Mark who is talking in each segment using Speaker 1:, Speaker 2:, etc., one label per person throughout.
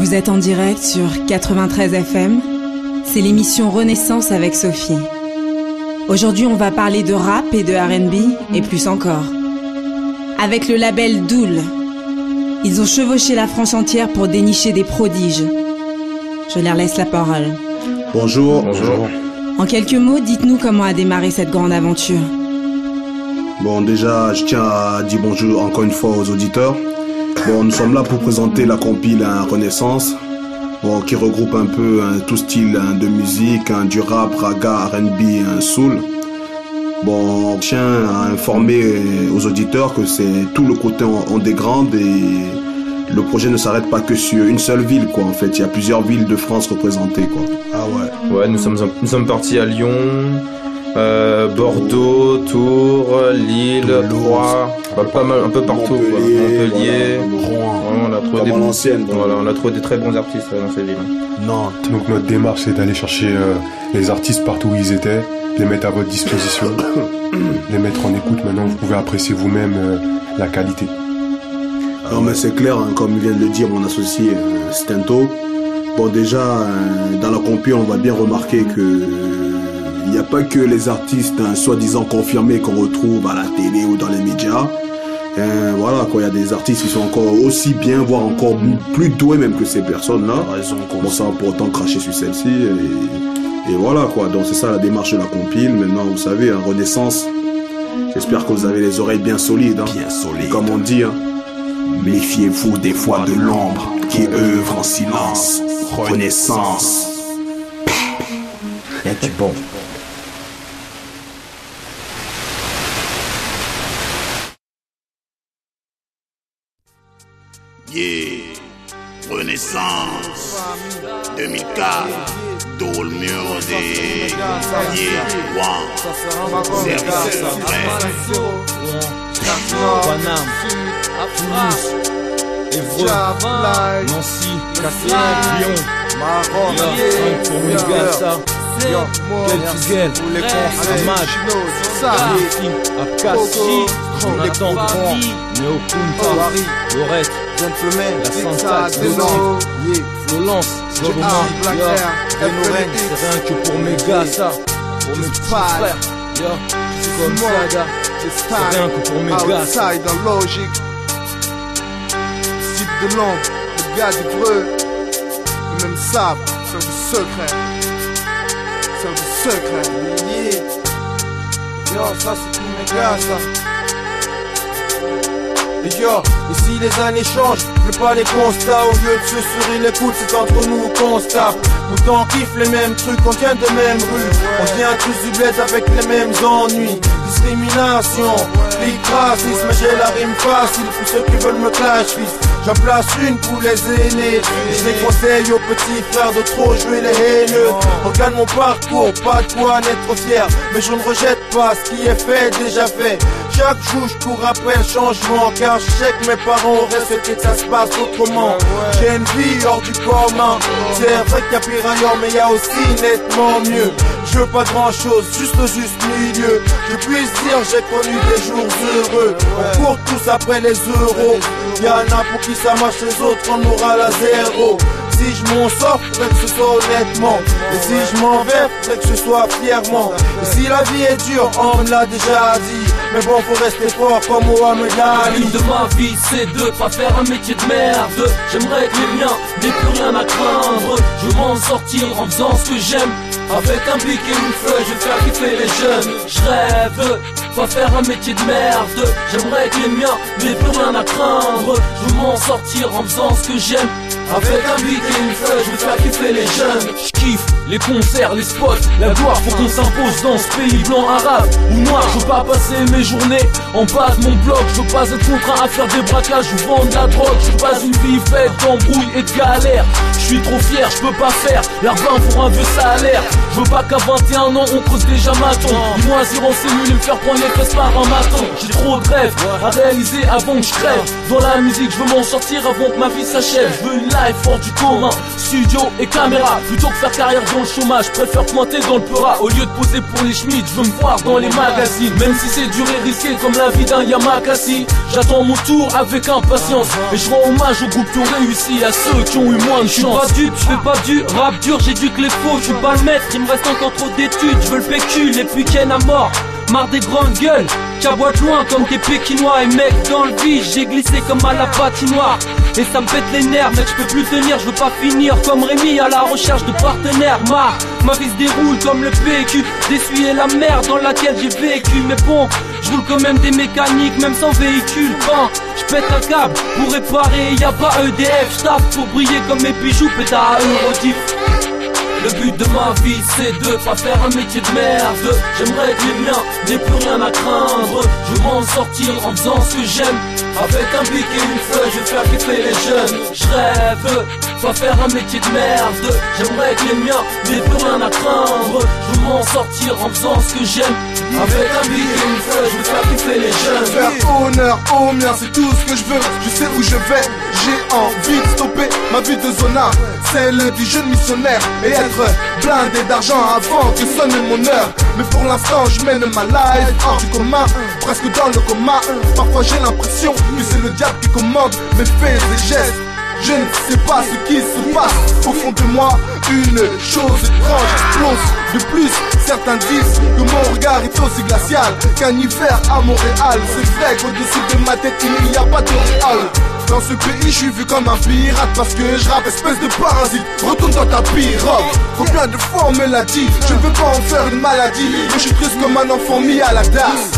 Speaker 1: Vous êtes en direct sur 93 FM. C'est l'émission Renaissance avec Sophie. Aujourd'hui, on va parler de rap et de R&B et plus encore. Avec le label Dool, ils ont chevauché la France entière pour dénicher des prodiges. Je leur laisse la parole.
Speaker 2: Bonjour. Bonjour.
Speaker 1: En quelques mots, dites-nous comment a démarré cette grande aventure.
Speaker 2: Bon, déjà, je tiens à dire bonjour encore une fois aux auditeurs. Bon, nous sommes là pour présenter la compile Renaissance, bon, qui regroupe un peu tout style de musique, du rap, raga, R&B, soul. Bon, je tiens à informer aux auditeurs que c'est tout le côté underground et le projet ne s'arrête pas que sur une seule ville, quoi. En fait, il y a plusieurs villes de France représentées, quoi.
Speaker 3: Ah ouais. Ouais, nous sommes partis à Lyon, Bordeaux, Tours, Lille, Troyes, pas mal, un peu partout, Montpellier,
Speaker 2: Rouen,
Speaker 3: on a trouvé des très bons artistes dans ces villes.
Speaker 4: Nantes. Donc notre démarche, c'est d'aller chercher les artistes partout où ils étaient, les mettre à votre disposition, les mettre en écoute. Maintenant, vous pouvez apprécier vous-même la qualité.
Speaker 2: Non mais c'est clair, hein, comme vient de le dire mon associé Stento. Bon, déjà, dans la compil, on va bien remarquer que il n'y a pas que les artistes soi-disant confirmés qu'on retrouve à la télé ou dans les médias. Voilà, quoi, il y a des artistes qui sont encore aussi bien, voire encore plus doués même que ces personnes-là. Bon, ça va pour autant cracher sur celle-ci. Et voilà, quoi. Donc c'est ça la démarche de la compil. Maintenant, vous savez, Renaissance, j'espère que vous avez les oreilles bien solides. Hein. Bien solides. Comme on dit, hein. Méfiez-vous des fois de l'ombre qui œuvre en silence. Renaissance.
Speaker 5: Il y a du bon.
Speaker 6: Yeah, Renaissance 2004, Dool Music, yeah, one, service
Speaker 7: Paname, Toulouse, Évreux, Nancy, Castelnau, Lyon, Maroc, pour mes gars, ça. Quel Amad, Léfi, Abkassi, Jonathan Grand, Néokunta, Lorette, la Santax, Violence, Zolomon, Renoren, c'est rien que pour mes gars, ça. Pour mes petits frères, c'est comme ça, gars. C'est rien que pour mes gars, ça.
Speaker 8: Dans logique, type de l'ombre, le gars d'Évreux, le même sable, c'est un secret. C'est un secret, yeah. Yo, ça c'est tous mes gars, ça. Et yo, ici les années changent, mais pas les constats. Au lieu de se sourire les poules, c'est entre nous qu'on se tape. Pourtant on kiffe les mêmes trucs, on vient de même rue. On vient tous du bled avec les mêmes ennuis. Discrimination, clic, racisme, mais j'ai la rime facile pour ceux qui veulent me clash fils. J'en place une pour les aînés. Je les conseille aux petits frères de trop jouer les haineux. Regarde mon parcours, pas de quoi en être fier. Mais je ne rejette pas ce qui est fait, déjà fait. Chaque jour je cours après le changement, car je sais que mes parents auraient souhaité que ça se passe autrement. J'ai une vie hors du commun. C'est vrai qu'il y a pire ailleurs, mais il y a aussi nettement mieux. Je veux pas grand chose, juste le juste milieu. Je puisse dire j'ai connu des jours heureux. On court tous après les euros. Y'en a pour qui ça marche, les autres on moral à zéro. Si je m'en sors, faudrait que ce soit honnêtement. Et si je m'en vais, faudrait que ce soit fièrement. Et si la vie est dure, on me l'a déjà dit. Mais bon, faut rester fort comme Mohamed Ali.
Speaker 7: L'une de ma vie, c'est de pas faire un métier de merde. J'aimerais que les miens n'aient plus rien à craindre. Je veux m'en sortir en faisant ce que j'aime. Avec un bic et une feuille, je vais faire kiffer les jeunes. Je rêve de pas faire un métier de merde. J'aimerais que les miens n'aient plus rien à craindre. Je veux m'en sortir en faisant ce que j'aime. Avec un bic et une feuille, je vais faire kiffer les jeunes. Je kiffe les concerts, les spots, la gloire, faut qu'on s'impose dans ce pays blanc, arabe ou noir. Je veux pas passer mes journées en bas de mon bloc. Je veux pas être contraint à faire des braquages ou vendre de la drogue. Je veux pas une vie faite d'embrouilles et de galères. Je suis trop fier, je peux pas faire l'argent pour un vieux salaire. Je veux pas qu'à 21 ans on creuse déjà ma tombe. Dis-moi si en cellule et me faire prendre les fesses par un maton. J'ai trop de rêves à réaliser avant que je crève. Dans la musique je veux m'en sortir avant que ma vie s'achève. Je veux une life hors du commun, studio et caméra. Plutôt que faire carrière dans le chômage, je préfère pointer dans le peura. Au lieu de poser pour les Schmitt, je veux me voir dans les magazines. Même si c'est dur et risqué comme la vie d'un Yamakasi. J'attends mon tour avec impatience. Et je rends hommage aux groupes qui ont réussi, à ceux qui ont eu moins de chance.
Speaker 9: Je suis pas dupe, je fais pas du rap dur, j'éduque les faux. Je suis pas le maître, il me reste encore trop d'études. Je veux le PQ, les week-ends à mort. Marre des grandes gueules, caboite loin comme des pékinois. Et mec dans le vide, j'ai glissé comme à la patinoire. Et ça me pète les nerfs, mec je peux plus tenir, je veux pas finir comme Rémi à la recherche de partenaires. Ma vie se déroule comme le PQ, d'essuyer la merde dans laquelle j'ai vécu. Mais bon, je roule quand même des mécaniques, même sans véhicule. Quand je pète un câble pour réparer, y a pas EDF. J'tape pour briller comme mes bijoux, pétard à Eurodif. Le but de ma vie c'est de pas faire un métier de merde. J'aimerais que les miens n'aient plus rien à craindre. Je veux m'en sortir en faisant ce que j'aime. Avec un bic et une feuille je vais faire kiffer les jeunes. Je rêve pas faire un métier de merde. J'aimerais que les miens n'aient plus rien à craindre. Je veux m'en sortir en faisant ce que j'aime. Avec un bic et une feuille je vais faire kiffer les jeunes.
Speaker 8: Faire honneur aux miens c'est tout ce que je veux. Je sais où je vais, j'ai envie de stopper ma vie de zonard. Celle du jeune missionnaire et être blindé d'argent avant que sonne mon heure. Mais pour l'instant je mène ma life hors du commun, presque dans le coma. Parfois j'ai l'impression que c'est le diable qui commande mes faits et gestes. Je ne sais pas ce qui se passe au fond de moi. Une chose étrange explose. De plus, certains disent que mon regard est aussi glacial qu'un hiver à Montréal. C'est vrai qu'au-dessus de ma tête il n'y a pas de réal. Dans ce pays je suis vu comme un pirate parce que je rappe, espèce de parasite. Retourne dans ta pirogue. Combien de fois on me l'a dit, je ne veux pas en faire une maladie. Mais je suis triste comme un enfant mis à la DAS.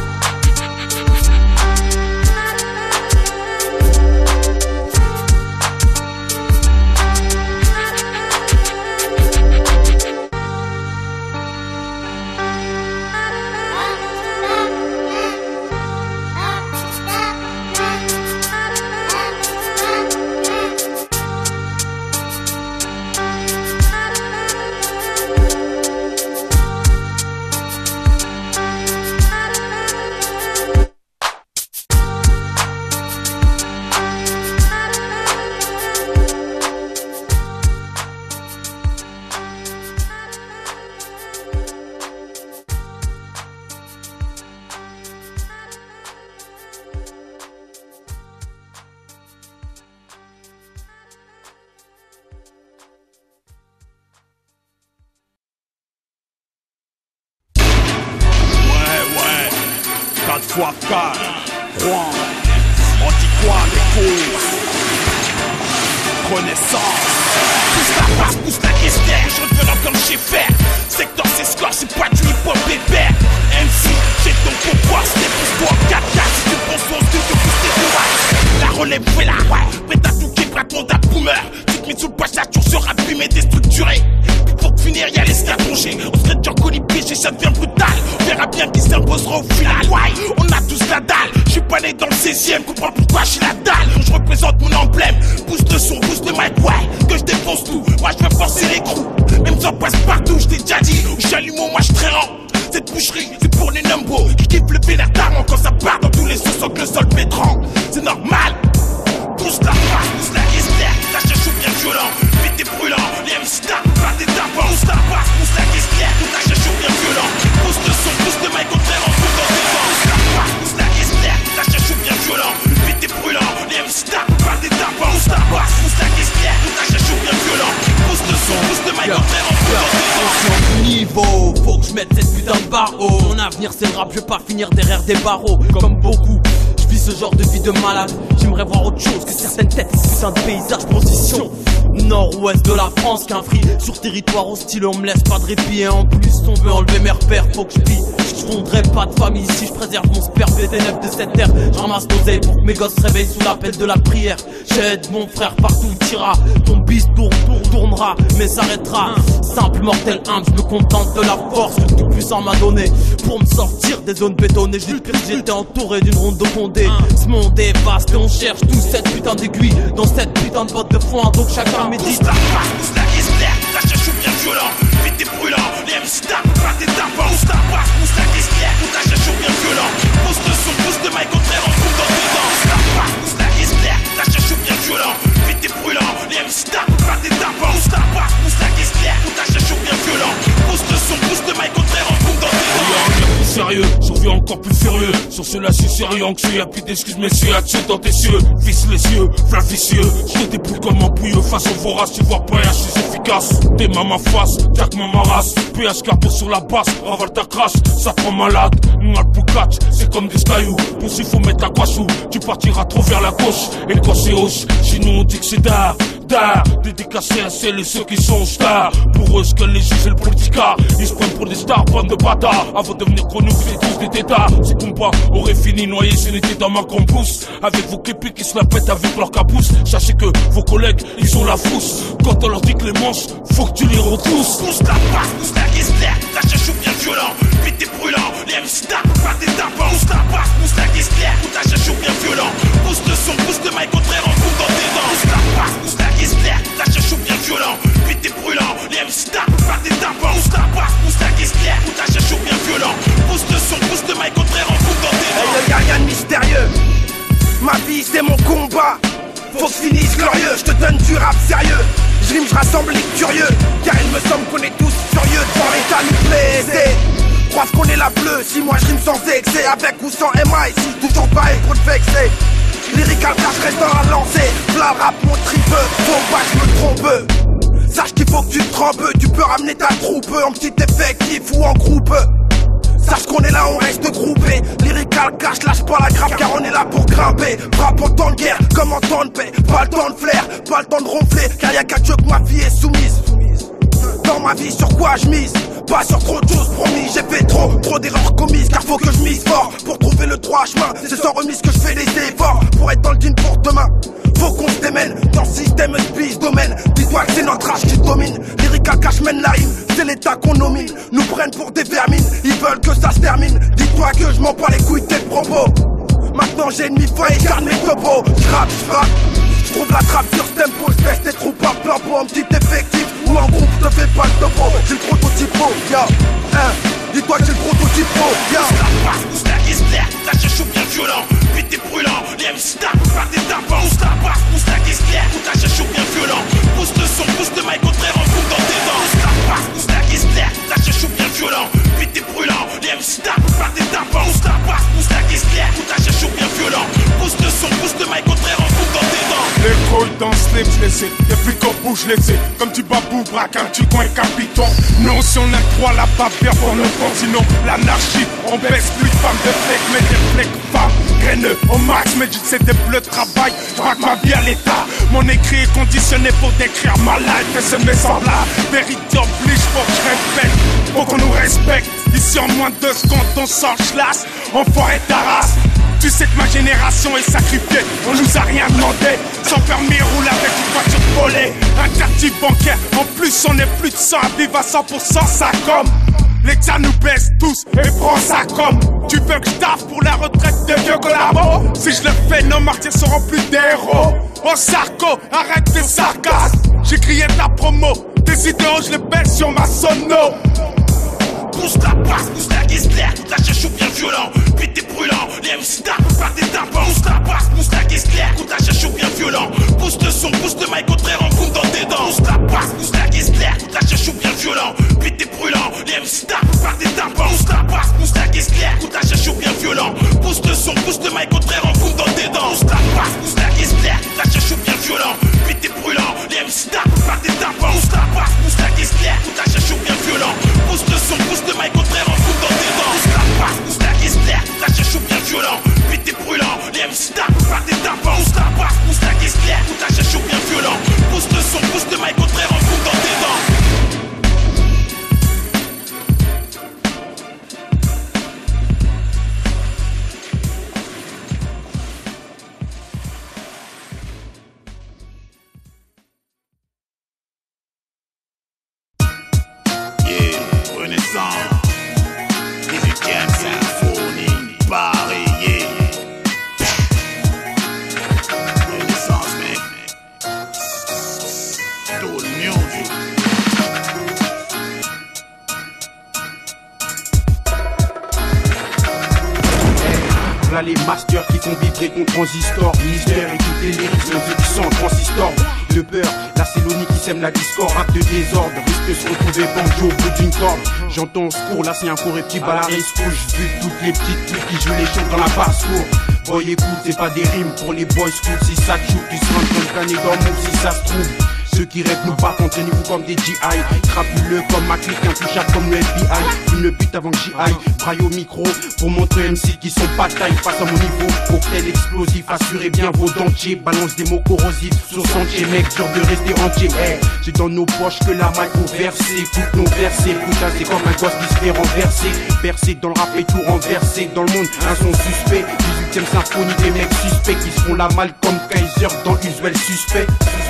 Speaker 6: fois 4, Rouen, on dit quoi les causes? Renaissance. Pousse la passe, pousse la question, je revenant comme chez Fer. Secteur c'est score, c'est pas du hip-hop bébé. MC, j'ai ton pouvoir, c'était pour toi 4-4. Si tu penses au studio, pousse tes doigts. La relève, ouais là, prête à tout qui prête mon date boomer. Tu te mets sous le poche, la tour sera abîmée, déstructurée. Pour finir, y'a les scatongés. On serait déjà connu piégé, ça devient brutal. On verra bien qui s'imposera au final. Ouais, on a tous la dalle. Je suis pas né dans le 16ème, comprends pourquoi j'ai la dalle. Je représente mon emblème. Pousse le son, pousse le mic, ouais. Que je défonce tout. Moi je veux forcer les crews. Même ça passe partout, je t'ai déjà dit. J'allume au moi je traînant. Cette boucherie, c'est pour les numbos qui kiffent le vénère d'armes quand ça part dans tous les sens sans que le sol pétrant. C'est normal. Pousse la face, pousse la guestière. La cherche bien violent, vite et brûlant. Les MC stars, pas des tapants. Pousse la face, pousse la guestière. La cherche bien violent. Pousse le son, pousse le mic, on traîne en fout dans tes dents. Pousse la face, pousse la guestière. La cherche bien violent, vite et brûlant. Les MC stars, pas des tapants. Pousse la face, pousse la guestière. La cherche bien violent. Pousse le son, pousse le mic, on traîne en fout dans tes dents.
Speaker 9: Niveau, faut que je mette cette putain de barreau. Mon avenir c'est le rap, je vais pas finir derrière des barreaux. Comme beaucoup, je vis ce genre de vie de malade. J'aimerais voir autre chose que certaines têtes issues d'un paysage position nord-ouest de la France qu'un free sur territoire hostile. On me laisse pas de répit et en plus on veut enlever mes repères. Faut que je pille, je fondrai pas de famille si je préserve mon sperme des ténèbres de cette terre. Je ramasse l'oseille pour que mes gosses se réveillent sous l'appel de la prière. J'aide mon frère partout où tira. Ton bis tournera mais s'arrêtera. Simple mortel humble, je me contente de la force que le tout puissant m'a donné pour me sortir des zones bétonnées. J'étais entouré d'une ronde de Condé. Ce monde est vaste et on cherche tous cette putain d'aiguille dans cette putain de botte de foin. Donc chacun médite.
Speaker 6: Pousse la face, pousse la guestière. La cherche bien violent. puis t'es brûlant. Les MC tapent, pas tes tapants. Pousse ta passe, pousse ta caisse claire, tout ta chaud bien violent. Pousse de son, pousse de mic, contraire en coupe dans tes dents. Pousse ta passe, pousse ta caisse claire, tout ta chaud bien violent. Puis t'es brûlant, les MC tapent, pas tes tapants. Pousse ta passe, pousse ta caisse claire, tout ta chaud bien violent. Pousse de son, pousse de mic, contraire en coupe dans tes dents.
Speaker 10: Sérieux, j'en viens encore plus furieux. Sur cela, je suis sérieux, anxieux, y'a plus d'excuses, messieurs, à-dessus dans tes cieux. Visse les yeux, flamme vicieux. Je te dépouille comme un pouilleux, façon vorace, tu vois pas rien, je suis efficace. T'es ma face, Jack ma race. PH4 sur la basse, ravale ta crache, ça te rend malade. Moi le poucatch, c'est comme des cailloux. Pour s'il faut mettre la guachou, tu partiras trop vers la gauche. Et le corps c'est hoche, chez nous on dit que c'est d'art. Dédicacé à celles et ceux qui sont stars. Pour eux, ce que les juges et le politica, ils se prennent pour des stars, bande de bâtards. Avant de devenir connus, vous êtes tous des tétards. Ces combats auraient fini noyés si n'était dans ma campus. Avec vos képis qui se la pètent avec leur capuce. Sachez que vos collègues, ils ont la frousse. Quand on leur dit que les manches, faut que tu les retrousses.
Speaker 6: Pousse ta passe, pousse ta caisse claire, ta chachou bien violent. Puis t'es brûlant, les MC tapent, pas tes tapants. Pousse ta passe, pousse ta caisse claire, ta chachou bien violent. Pousse de son, pousse de mic, contraire en coupe dans tes dents. Pousse ta passe, pousse ta caisse claire, ta chachou bien violent. Puis t'es brûlant, les MC tapent, pas tes tapants. Pousse ta passe, pousse ta caisse claire, ta chachou bien violent. Pousse de son, pousse de mic, contraire en coupe dans tes dents.
Speaker 11: Hey, y'a rien de mystérieux. Ma vie c'est mon combat. Faut que je finisse glorieux, je te donne du rap sérieux. Je rime, je rassemble les curieux. Car il me semble qu'on est tous furieux devant l'état nous blessé. Croise qu'on est la bleue, si moi je rime sans excès. Avec ou sans MI, si toujours pas et trop de vexé. Lyrical cash reste dans la lancée. V'là le rap mon tripeux, faut pas je me trompe. Sache qu'il faut que tu te trompes, tu peux ramener ta troupe en petit effectif ou en groupe. Sache qu'on est là, on reste groupé. Lyrical cash, lâche pas la grappe car on est là pour grimper. Frappe en temps de guerre, comme en temps de paix. Pas le temps de flair, pas le temps de ronfler. Car y'a qu'à Dieu que ma vie est soumise. Dans ma vie, sur quoi je mise? Pas sur trop de choses promis. J'ai fait trop d'erreurs commises. Car faut que je mise fort pour trouver le droit chemin. C'est sans remise que je fais des efforts pour être dans le digne pour demain. Faut qu'on se démène dans le système esprit domaine. Dis-toi que c'est notre âge qui domine. Lyrical cash mène la rime, c'est l'état qu'on nomine. Nous prennent pour des vermines, ils veulent que ça se termine. Dis-toi que je m'en bats les couilles de tes propos. Maintenant j'ai une mi-fin et garde mes topos. J'rappe, j'frappe, j'trouve la trappe sur ce tempo. J'baisse tes troupes à plein pot en petit effectif ou en groupe, je te fais pas le topo. J'ai le prototype pro, ya, dis-toi que j'ai le prototype pro, ya.
Speaker 6: Pousse ta passe, pousse ta caisse claire, ta chachou bien violent. Puis t'es brûlant, les MC tapent, pas tes tapants. Pousse ta passe, pousse ta caisse claire, ta chachou bien violent. Pousse de son, pousse de mic, contraire en coupe dans tes dents. Pousse ta passe, pousse ta caisse claire, ta chachou bien violent. Puis t'es brûlant, les MC tapent, pas tes tapants. Pousse ta passe, pousse ta caisse claire, ta chachou bien violent. Pousse de son, pousse de mic, contraire en coupe dans tes dents.
Speaker 10: Les couilles dans ce slip, je les sais. Depuis qu'on bouge, je les sais. Comme du babou, braque un petit coin capiton. Non, si on a droit la papier pour nos continents. L'anarchie, on baisse plus de femmes de flecs, mais des flecs femmes. Graineux au max, mais je sais des bleus de travail. Je braque ma vie à l'état. Mon écrit est conditionné pour décrire ma life. Et ce mes semblables, vérité oblige, faut que je répète. Faut qu'on nous respecte. Ici en moins de 2 secondes, on s'enchelasse. Enfoiré ta race. Tu sais que ma génération est sacrifiée, on nous a rien demandé. Sans permis, roule avec une voiture volée. Un quartier bancaire, en plus on est plus de 100 à vivre à 100%, ça comme. L'État nous baisse tous et prend ça comme. Tu veux que je taffe pour la retraite de vieux collabos? Si je le fais, nos martyrs seront plus des héros. Oh Sarko, arrête tes sarcasmes. J'ai crié ta promo, tes idéaux je les baisse sur ma sono.
Speaker 6: Pousse ta passe, pousse ta caisse claire, ta chachou bien violent. Puis t'es brûlant, les MC tapent, pas tes tapants. Pousse ta passe, pousse ta caisse claire, ta chachou bien violent. Pousse de son, pousse de mic, contraire en coupe dans tes dents. Pousse ta passe, pousse ta caisse claire, ta chachou bien violent. Puis t'es brûlant, les MC tapent, pas tes tapants. Pousse ta passe, pousse ta caisse claire, ta chachou bien violent. Pousse de son, pousse de mic, contraire en coupe dans tes dents. Pousse ta passe, pousse ta caisse claire, ta chachou bien violent. Puis t'es brûlant, les MC tapent, pas tes tapants. Pousse ta passe, pousse ta caisse claire, ta chachou bien violent. Pousse de son, pousse de mic, contraire en coupe dans tes dents. Pousse ta passe, pousse ta caisse claire, ta chachou bien violent. Puis t'es brûlant, les MC tapent, pas tes tapants. Pousse ta passe, pousse ta caisse claire, ta chachou bien violent. Pousse de son, pousse de mic, contraire en coupe dans tes dents.
Speaker 8: master qui font vibrer ton transistor. Mystère, écoute les lyrics, le vieux qui sent transistor. De peur, la Célonie qui sème la discorde. Rap de désordre, risque de se retrouver pendu au bout d'une corde. J'entends ce cours, là c'est un correctif à la rescouche. Vu toutes les petites filles qui jouent les chants dans la basse-cour. Boy écoute, c'est pas des rimes pour les boys cool. Si ça te choute, tu seras en train de planer dans le monde si ça se trouve. Ceux qui rêvent nous battent, entraînez-vous comme des GI. Crapuleux comme ma clique, intouchable comme le FBI. Une le but avant que j'y aille. Braille au micro pour montrer MC qui sont pas taille face à mon niveau. Cocktail explosif, assurez bien vos dentiers. Balance des mots corrosifs sur sentier, mec, dur de rester entier. Hey, c'est dans nos poches que la maille faut verser. Écoute nos versets, putain, c'est comme un gosse qui se fait renverser. Percé dans le rap et tout renversé. Dans le monde, un son suspect. 18ème symphonie, des mecs suspects qui se font la malle comme Kaiser dans Usuel Suspect.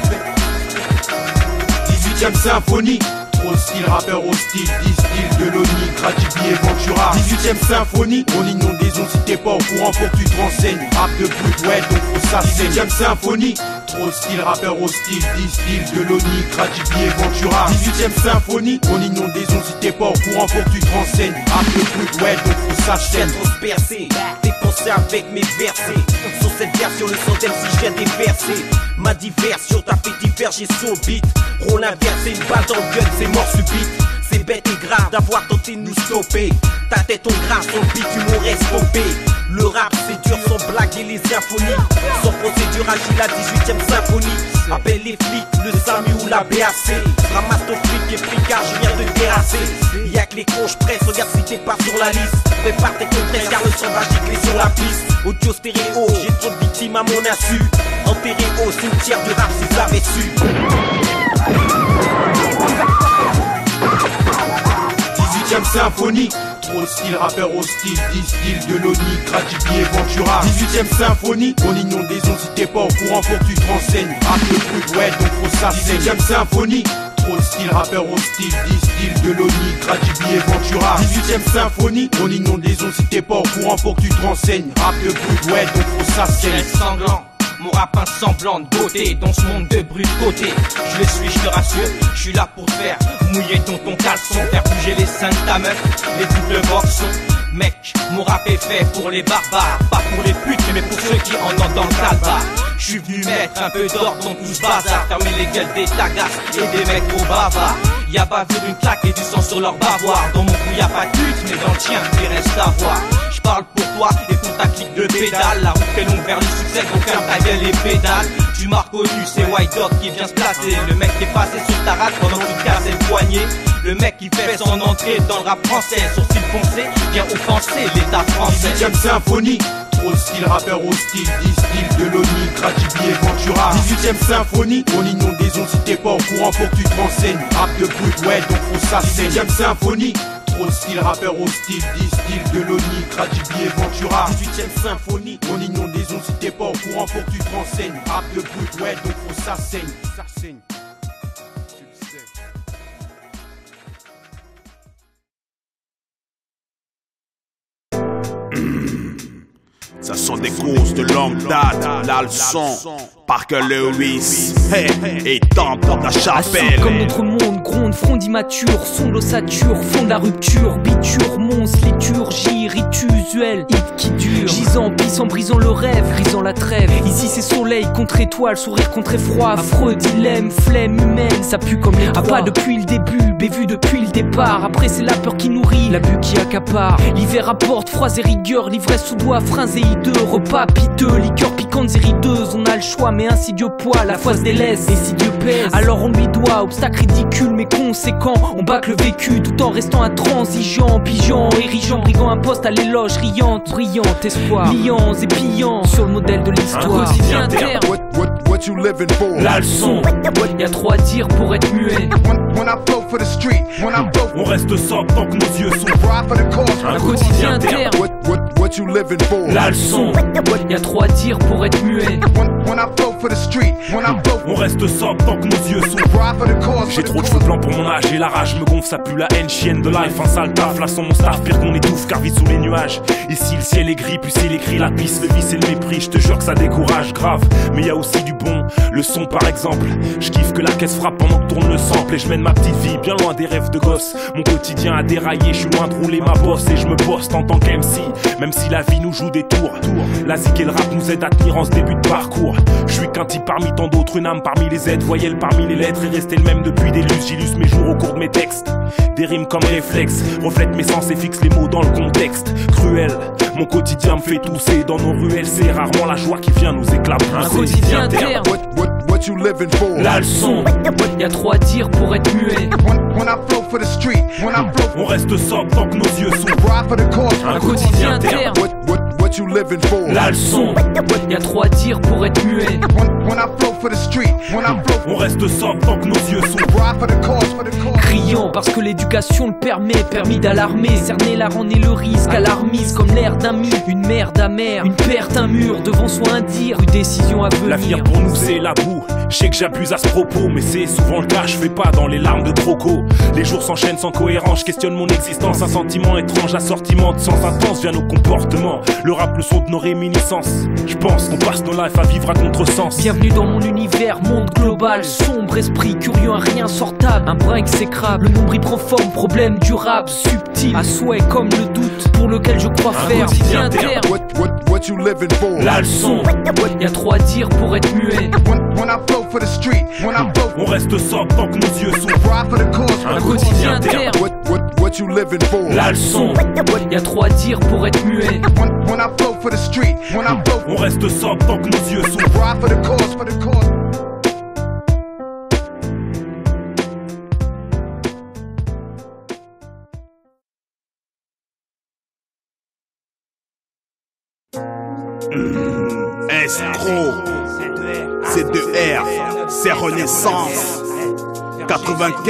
Speaker 8: 18ème symphonie, trop de style, rappeur hostile, 10 styles de l'ONI, Gratibi et Ventura. 18ème symphonie, on inondaison si t'es pas au courant, faut que tu te renseignes. Rap de brut, ouais, donc faut ça. 18ème symphonie, trop de style, rappeur hostile, 10 styles de l'ONI, Gratibi et Ventura. 18ème symphonie, on inondaison si t'es pas au courant, faut que tu te renseignes. Rap de brut, ouais, donc faut ça.
Speaker 11: J'ai trop percé, dépensé avec mes versets. Sur cette version, le centaine si j'ai des versets. Ma diversion, t'as fait diverger sur le beat. Rôle inversé, une balle dans le gun, c'est mort subite. C'est bête et grave d'avoir tenté de nous stopper. Ta tête en grave, son beat, tu m'aurais stoppé. Le rap c'est dur sans blague et les symphonies. Sans procédure agile, la 18ème symphonie. Appelle les flics, le SAMU ou la BAC. Ramasse ton flic et fricard, je viens de terrasser. Y'a que les cons, j'presse, regarde si t'es pas sur la liste. Prépare tes compresses car le sauvage est sur la piste. Audio stéréo, j'ai trop de victimes à mon insu. Enterré au cimetière du rap si j'avais su.
Speaker 8: 18ème symphonie, trop de style, rappeur hostile, 10 styles de l'ONI, Gratibi et Ventura. 18ème symphonie, on inondaison si t'es pas au courant, faut que tu te renseignes. Rap le brut, ouais, donc faut ça. 17ème symphonie, trop de style, rappeur hostile, 10 styles de l'ONI, Gratibi et Ventura. 18ème symphonie, on inondaison si t'es pas au courant, faut que tu te renseignes. Rap le brut, ouais, donc faut ça.
Speaker 12: C'est sanglant. Mon rap un semblant de beauté dans ce monde de brut côté. Je le suis, je te rassure, je suis là pour te faire mouiller ton caleçon, faire bouger les seins de ta meuf, les doubles boxons. Mec, mon rap est fait pour les barbares, pas pour les putes, mais pour ceux qui en ont dans le calbar. Je suis venu mettre un peu d'ordre dans tout ce bazar, fermer les gueules des tagasses et des mecs trop bavards. Y'a bavure une claque et du sang sur leur bavoir. Dans mon cou y'a pas de pute, mais dans le tien il reste à voir. Je parle pour toi et pour ta clique de pédale. La route est longue vers le succès, donc ferme ta gueule et pédale. Tu m'as reconnu, c'est White Dog qui vient se placer. Le mec qui est passé sur ta rate pendant qu'il cassait le poignet. Le mec qui fait son entrée dans le rap français. Sourcil foncé, vient offenser l'état français.
Speaker 8: 18ème symphonie, trop de style, rappeur hostile, 10 styles de l'ONI, Gratibi et Ventura. 18ème symphonie, on inondaison si t'es pas au courant, faut que tu te renseignes. Rap de brut, ouais, donc faut ça. 17ème symphonie, trop de style, rappeur hostile, 10 styles de l'ONI, Gratibi et Ventura. 18ème symphonie, on inondaison si t'es pas au courant, faut que tu te renseignes. Rap de brut, ouais, donc faut ça saigne. Ça saigne.
Speaker 6: Ça sont des courses de longue date, la leçon, Parker Lewis, hey, et temps pour ta chapelle.
Speaker 9: Comme notre monde gronde, front immature, son l'ossature, fond de la rupture, biture, monstre, liturgie, rite usuel, hit qui dure. Gisant, pisse en brisant le rêve, grisant la trêve. Ici c'est soleil contre étoile, sourire contre effroi, affreux dilemme, flemme humaine, ça pue comme les trois. Ah, pas depuis le début, bévu depuis le départ. Après c'est la peur qui nourrit, l'abus qui accapare. L'hiver apporte froid et rigueur, l'ivresse sous doigt, freins et hideux, repas piteux, liqueurs piquantes et rideuses. On a le choix mais insidieux poids, la foi se délaisse et si Dieu pèse, alors on lui doit obstacle ridicule mais conséquent. On bac le vécu tout en restant intransigeant, pigeant, érigeant, briguant un poste à l'éloge riante, brillante, espoir, liants et pillants sur le modèle de l'histoire. Un quotidien interne,
Speaker 13: what you living for?
Speaker 9: La leçon, y'a trop à dire pour être muet.
Speaker 10: On reste sobre tant que nos yeux sont.
Speaker 9: Un quotidien interne,
Speaker 13: what you living for?
Speaker 9: La leçon, y'a trop à dire pour être muet.
Speaker 6: On reste sobre tant que nos yeux s'ouvrent. J'ai trop de cheveux blancs pour mon âge et la rage me gonfle, ça pue la haine, chienne de life. Un sale taf, là sans mon staff, pire qu'on étouffe car vite sous les nuages. Ici le ciel est gris, puis c'est l'écrit, la piste, le vice et le mépris. Je te jure que ça décourage grave, mais y a aussi du bon. Le son par exemple, je kiffe que la caisse frappe pendant que tourne le sample. Et je mène ma petite vie bien loin des rêves de gosse. Mon quotidien a déraillé, je suis loin de rouler ma bosse. Et je me poste en tant qu'MC, même si la vie nous joue des tours. La zik et le rap nous aident à tenir en ce début de parcours. Je suis qu'un type parmi tant d'autres, une âme parmi les aides, voyelle parmi les lettres. Et rester le même depuis des lustres, j'illustre mes jours au cours de mes textes. Des rimes comme réflexes, reflètent mes sens et fixent les mots dans le contexte. Cruel, mon quotidien me fait tousser. Dans nos ruelles, c'est rarement la joie qui vient nous éclabousser.
Speaker 9: Un quotidien interne.
Speaker 13: What you living for?
Speaker 6: La leçon.
Speaker 9: Y'a trop à dire pour être muet.
Speaker 6: On reste sobre tant que nos yeux s'ouvrent.
Speaker 9: Un quotidien interne.
Speaker 13: What you living for?
Speaker 6: La leçon.
Speaker 9: Y'a trop à dire pour être muet.
Speaker 6: On reste sobre tant que nos yeux s'ouvrent.
Speaker 9: Criant parce que l'éducation le permet, permis d'alarmer, cerner la rend et le risque, alarmiste comme l'air d'un mythe. Une merde amère, une perte, un mur, devant soi un dire, une décision à venir.
Speaker 6: L'avenir pour nous c'est la boue. Je sais que j'abuse à ce propos, mais c'est souvent le cas, je fais pas dans les larmes de croco. Les jours s'enchaînent sans cohérence, je questionne mon existence. Un sentiment étrange, assortiment de sens intense vient nos comportements. Le rap, le son de nos réminiscences. Je pense qu'on passe nos lives à vivre à contresens.
Speaker 9: Bienvenue dans mon univers, monde global, sombre, esprit curieux, un rien sortable. Un brin exécrable, le nombril prend forme, problème durable, subtil, à souhait comme le doute, pour lequel je crois faire.
Speaker 6: Quotidien interne.
Speaker 13: What you living for?
Speaker 6: La leçon.
Speaker 9: Y'a trop à dire pour être muet.
Speaker 6: On reste sobre tant que nos yeux s'ouvrent.
Speaker 9: Un quotidien interne.
Speaker 13: What you living for?
Speaker 6: La leçon.
Speaker 9: Y'a trop à dire pour être muet.
Speaker 6: On reste sobre tant que nos yeux s'ouvrent.
Speaker 11: Escroc, C2R, c'est Renaissance 95,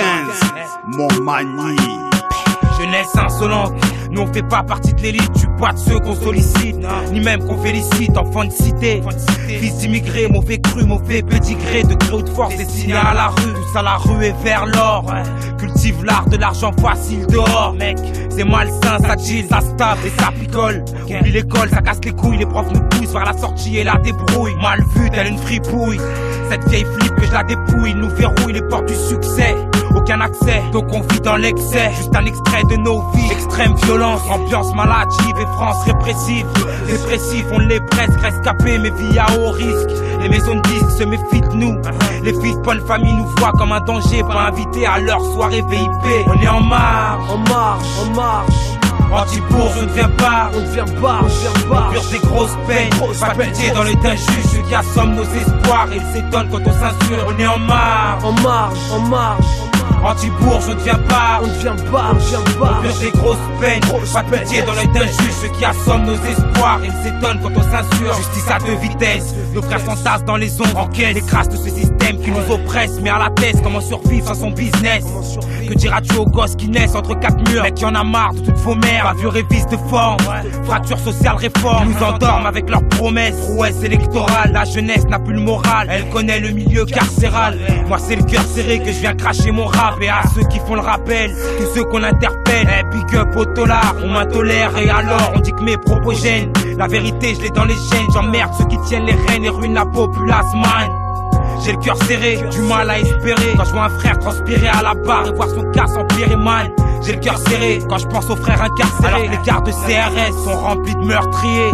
Speaker 11: Montmagny.
Speaker 12: Jeunesse insolente, nous on fait pas partie de l'élite, je suis pas de ceux qu'on sollicite, ni même qu'on félicite, enfant de cité, fils d'immigrés, mauvais cru, mauvais pédigré, de gré ou de force destiné à la rue, tous à la rue et vers l'or, cultive l'art de l'argent facile dehors, mec, c'est malsain, ça chill, ça se tape et ça picole, oublie l'école, ça casse les couilles, les profs nous poussent vers la sortie et la débrouille, mal vue, telle une fripouille, cette vieille flip que je la dépouille, nous verrouille les portes du succès. Aucun accès, donc on vit dans l'excès. Juste un extrait de nos vies, extrême violence, ambiance maladive et France répressive. Dépressif, on les presque rescapés, mais vie à haut risque. Les maisons de disques se méfient de nous. Les fils de bonne famille nous voient comme un danger, pas invités à leur soirée VIP. On est en marche,
Speaker 9: en marche, en marche.
Speaker 12: Anti-bourge, on ne vient pas,
Speaker 9: on ne vient pas, on vient pas.
Speaker 12: On purge des grosses peines, pas pitié dans les d'injuste. Ceux qui assomment nos espoirs, ils s'étonnent quand on censure. On est en marche,
Speaker 9: en marche, en marche.
Speaker 12: Anti-bourge, on ne vient pas,
Speaker 9: on ne vient pas, on vient pas.
Speaker 12: On purge des grosses peines, pas de pitié dans l'œil d'un juge. Ceux qui assomment nos espoirs, ils s'étonnent quand on censure. Justice à deux vitesses, nos frères s'entassent dans les ombres en caisse. Les crasses de ce système qui nous oppresse, mais à la tête, comment survivre sans son business? Que diras-tu aux gosses qui naissent entre quatre murs? Mec, y'en a marre de toutes vos mères, pas vieux révise de forme. Fracture sociale, réforme, ils nous endorment avec leurs promesses. Prouesse électorale, la jeunesse n'a plus le moral, elle connaît le milieu carcéral. Moi c'est le cœur serré que je viens cracher mon rap. Et à ceux qui font le rappel, tous ceux qu'on interpelle, big up au dollar, on m'intolère et alors on dit que mes propos gênent. La vérité je l'ai dans les gènes, j'emmerde ceux qui tiennent les rênes et ruinent la populace man. J'ai le cœur serré, du mal à espérer. Quand je vois un frère transpirer à la barre et voir son cas s'empirer man. J'ai le cœur serré quand je pense aux frères incarcérés. Alors que les gardes de CRS sont remplis de meurtriers.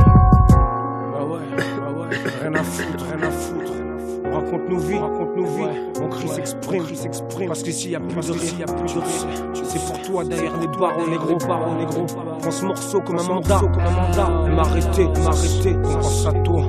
Speaker 8: Bah ouais, rien à foutre, rien à foutre. On raconte nos vies, mon cri s'exprime, parce qu'ici y'a plus de risque, c'est pour toi derrière les barreaux négro, prends ce morceau comme un mandat, m'arrêter, on pense à toi,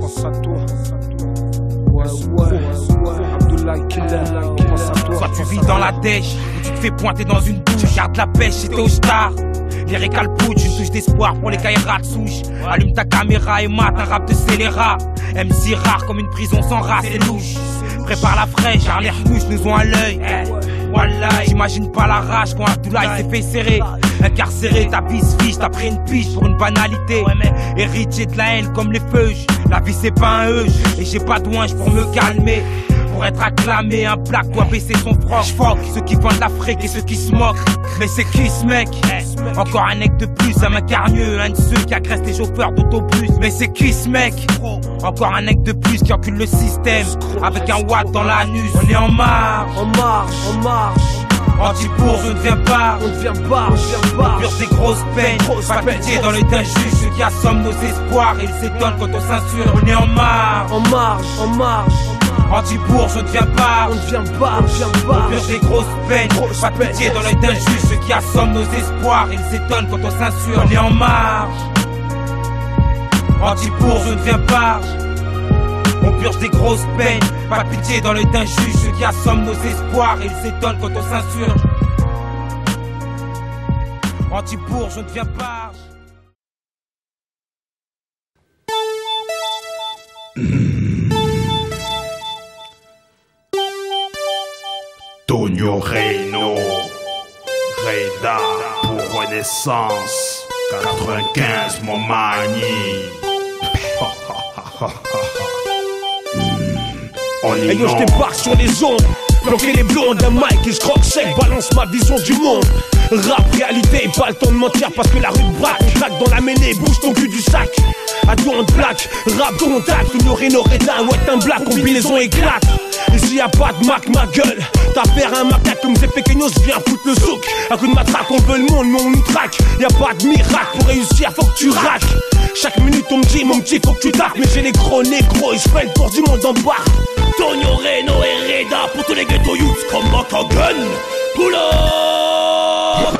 Speaker 8: ouais, Abdoulaye Killer, on pense à toi.
Speaker 12: Soit tu vis dans la dèche, ou tu te fais pointer dans une douche, tu gardes la pêche, c'était au star. Les récalpoutes, une touche d'espoir pour les caïras de souche. Allume ta caméra et mate un rap de scélérat. MC rare comme une prison sans race et louche. Prépare la fraîche, car les rouges nous ont à l'œil. Wallah, j'imagine pas la rage quand Abdoulaye s'est fait serrer. Incarcéré, ta vie se fiche, t'as pris une piche pour une banalité. Ouais, mais héritier de la haine comme les feuilles. La vie c'est pas un euge, et j'ai pas de ouinge pour me calmer. Pour être acclamé, un black doit baisser son froc. J'fuck ceux qui vendent l'Afrique et ceux qui se moquent. Mais c'est qui ce mec? Encore un mec de plus, un mec hargneux, un de ceux qui agressent les chauffeurs d'autobus. Mais c'est qui ce mec? Encore un mec de plus qui encule le système avec un watt dans l'anus. On est en marche,
Speaker 7: en marche, en marche.
Speaker 12: Anti-bourge, on ne vient pas,
Speaker 7: on ne vient pas, on vient pas.
Speaker 12: On purge des grosses peines, pas pitié dans le d'un juge. Ceux qui assomment nos espoirs, ils s'étonnent quand on censure. On est en marche,
Speaker 7: en marche, en marche.
Speaker 12: Anti-bourge, on ne vient pas,
Speaker 7: on ne vient pas, on ne vient pas.
Speaker 12: On purge des grosses peines, pas pitié dans le d'un juge. Ceux qui assomment nos espoirs, ils s'étonnent quand on censure. On est en marche, anti-bourge, on ne vient pas. On purge des grosses peines, pas pitié dans l'œil d'un juge. Ceux qui assomment nos espoirs, ils s'étonnent quand on s'insurge. Anti-bourge, on ne vient pas.
Speaker 10: Tonio Reino, Reda pour Renaissance, 95 mon mani.
Speaker 6: Hey yo, je débarque sur les ondes, bloquer les blondes, un mic et je croque sec, balance ma vision du monde. Rap, réalité, pas le temps de mentir parce que la rue braque. On craque dans la mêlée, bouge ton cul du sac. À deux en black, rap contact, Tonio Reino, Reda, ouais un black, combinaison éclate. Ici y'a pas de Mac, ma gueule. T'as affaire à un macaque comme ces pequeños, viens foutre le souk. À coup de matraque, on veut le monde, mais on nous traque. Y'a pas de miracle, pour réussir, faut que tu raques. Chaque minute on me dit, mon petit, faut que tu tapes. Mais j'ai les gros négros et j'fais le tour du monde en barre.
Speaker 14: Tonio Reino et Reda pour tous les ghetto youths comme Makagun. Pull up.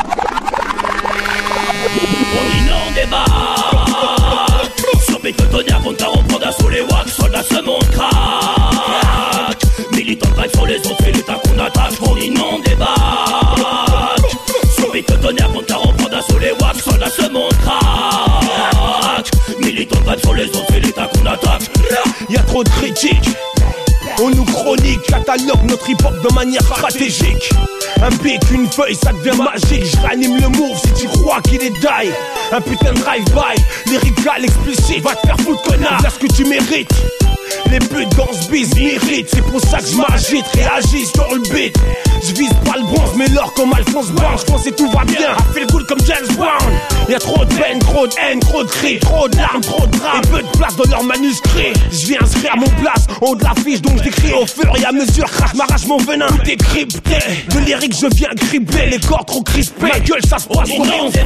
Speaker 14: On inonde des bars. Sur pique le tonnerre, contre à reprendre d'assaut les wax. Soldats se montrent crack. Militants de sur les autres, c'est l'état qu'on attaque. On inonde des bars. Sur pique le tonnerre, contre à reprendre d'assaut les wax. Soldats se montrent crack. Militants de sur les autres, c'est l'état qu'on attaque.
Speaker 6: Y'a trop de critiques. On nous chronique, catalogue notre hip-hop de manière stratégique. Un pic, une feuille, ça devient magique. Je ranime le move si tu crois qu'il est die. Un putain de drive-by, lyrical explicite. Va te faire foutre connard, voilà ce que tu mérites. Les putes dans ce biz méritent. C'est pour ça que je m'agite, réagis sur le beat. Je vise pas le bronze mais l'or comme Alphonse Brown. Je pense que tout va bien, I feel good comme James Brown. Y'a trop de peine, trop de haine, trop de cris, trop de larmes, trop de drames et peu de place dans leurs manuscrits. Je viens inscrire mon place en haut de l'affiche, donc je décris au fur et à mesure. Crache, m'arrache mon venin, tout est crypté. De lyrique je viens cribler, les corps trop crispés. Ma gueule ça se passe au rayon fait.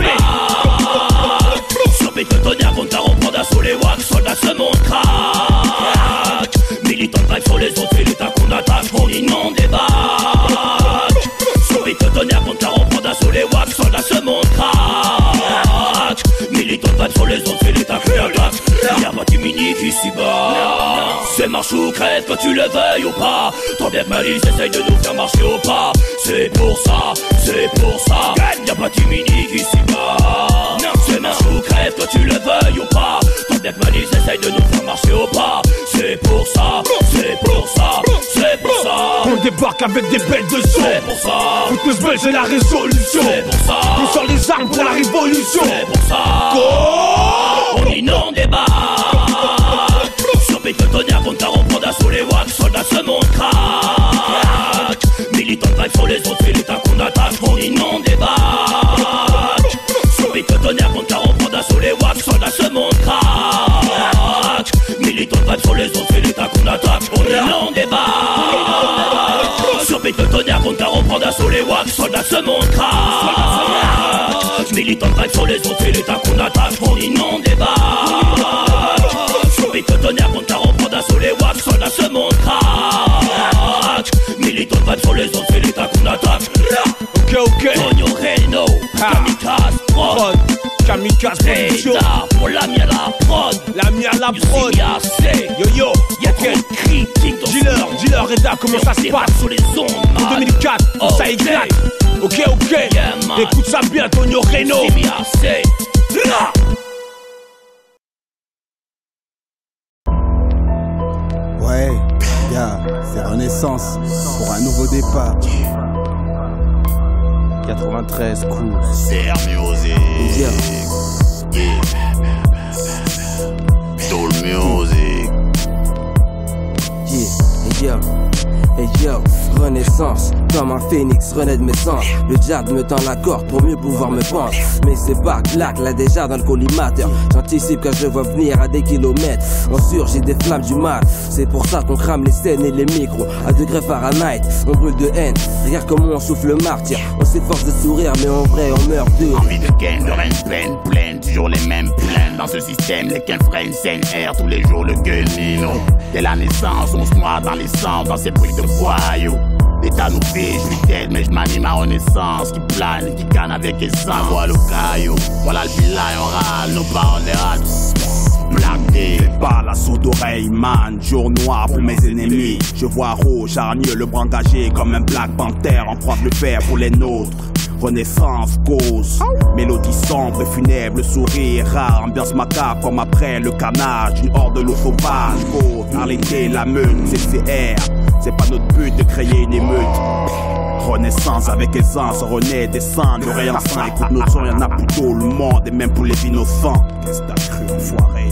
Speaker 14: Sur pique le tonnerre, contre à reprendre d'assaut les wax. Soldats se montrent crack. Militants de sur les autres, c'est l'état qu'on attaque. On inonde des bacs. Sur pique le tonnerre, contre à reprendre d'assaut les wax. Soldats se montrent crack. Militants de sur les autres, c'est l'état qu'on attaque. Y'a pas d'immunique ici-bas. C'est marche ou crève, que tu le veuilles ou pas. Tant bien que Malice essaye de nous faire marcher au pas. C'est pour ça, c'est pour ça. Y'a pas d'immunique ici-bas. C'est marche ou crève, que tu le veuilles ou pas. Tant bien que Malice essaye de nous faire marcher au pas. C'est pour ça, c'est pour ça, c'est pour ça.
Speaker 6: On débarque avec des bêtes de son.
Speaker 14: C'est pour ça.
Speaker 6: Fouteuse belle, c'est la résolution.
Speaker 14: C'est pour ça.
Speaker 6: On sort les armes pour la révolution.
Speaker 14: C'est pour ça.
Speaker 6: Go.
Speaker 14: On inonde des bacs. Sur pique le tonnerre, contre à reprendre d'assaut les wax. Soldats se montrent crack. Militants de sur les autres, c'est l'état qu'on attaque. On inonde des bacs. Sur pique le tonnerre, contre à reprendre d'assaut les wax. Soldats se montrent crack. Militants de sur les autres, c'est l'état qu'on attaque. On inonde des bacs. Sur pique le tonnerre, contre à reprendre d'assaut les wax. Soldats se montrent crack. Militants de sur les autres, c'est l'état qu'on attaque. On inonde des bacs. Sur pique le tonnerre, contre à reprendre d'assaut les wax. Soldats se montrent crack. Militants de sur les autres, c'est l'état qu'on attaque.
Speaker 6: Ok.
Speaker 14: Tonio Reino, Kamikaze Prod.
Speaker 6: Kamikaze Production.
Speaker 14: Pour la mienne la prod.
Speaker 6: La mienne la prod. Yo yo.
Speaker 14: Y'a quel critique dans
Speaker 6: Dealer, Reda, comment ça se passe
Speaker 14: sur les ondes,
Speaker 6: en 2004, ça éclate. Ok. Écoute ça bien, Tonio Reino.
Speaker 15: Ouais, gars, c'est Renaissance pour un nouveau départ.
Speaker 3: 93 cool.
Speaker 15: CR Music. Yeah. Soul Music.
Speaker 16: Yeah. Hey yo, renaissance, comme un phénix renaît de mes cendres. Le diable me tend la corde pour mieux pouvoir me pendre. Mais c'est pas claque, là déjà dans le collimateur. J'anticipe quand je vois venir à des kilomètres. On surgit des flammes du mal. C'est pour ça qu'on crame les scènes et les micros. À degrés Fahrenheit, on brûle de haine. Regarde comment on souffle le martyr. On s'efforce de sourire, mais en vrai on meurt de
Speaker 15: envie de gain, de reine pleine. Toujours les mêmes plaintes. Dans ce système, les qu'un freine, scène air. Tous les jours le guenino. Dès la naissance, on se noie dans les sangs, dans ces bruits de voyous. L'État nous fait, je suis dead, mais je manie ma renaissance. Qui plane, qui canne avec essence. Voilà le caillou, voilà le bilan, on râle, nos parents les râlent. Blagué,
Speaker 17: fais pas la sourde oreille, man. Jour noir pour mes ennemis. Je vois rouge, hargneux, le bras engagé comme un Black Panther. En croix de fer pour les nôtres. Renaissance, cause, mélodie sombre et funèbre, le sourire rare, ambiance macabre comme après le canage, une horde de loups sauvages, cause, arrêter la meute, CCR, c'est pas notre but de créer une émeute. Renaissance avec aisance, on renaît des sangs, de rien sang, écoute notre son, y'en a pour tout le monde, et même pour les innocents. Qu'est-ce que t'as cru, enfoiré?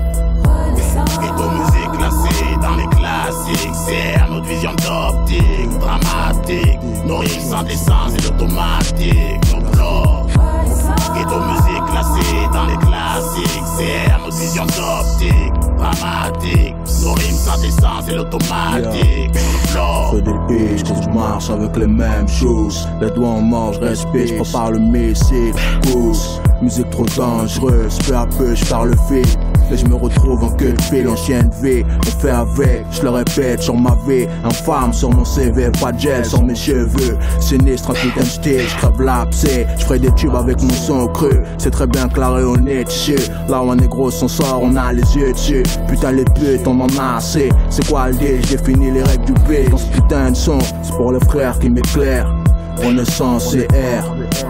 Speaker 15: Ghetto musique classée dans les classiques, c'est notre vision d'optique, dramatique, nos rimes sans décence et l'automatique, nos blocs. Ghetto musique classée dans les classiques, c'est notre vision d'optique, dramatique, nos rimes sans décence et l'automatique, nos blocs.
Speaker 18: Fais des piges quand je marche avec les mêmes choses. Les doigts en mange, respire, je prépare le missile, pousse. Musique trop dangereuse, peu à peu je pars le fil. Et je me retrouve en queue de fil, en chien de vie. On fait avec, je le répète sur ma vie. Infâme sur mon CV, pas de gel sur mes cheveux. Sinistre, un putain de style, je crève l'abcès. Je ferai des tubes avec mon son cru. C'est très bien claré, on est dessus. Là où un négro s'en sort, on a les yeux dessus. Putain les putes, on en a assez. C'est quoi le deal, j'ai fini les règles du beat. Dans ce putain de son, c'est pour les frères qui m'éclairent. Renaissance et R.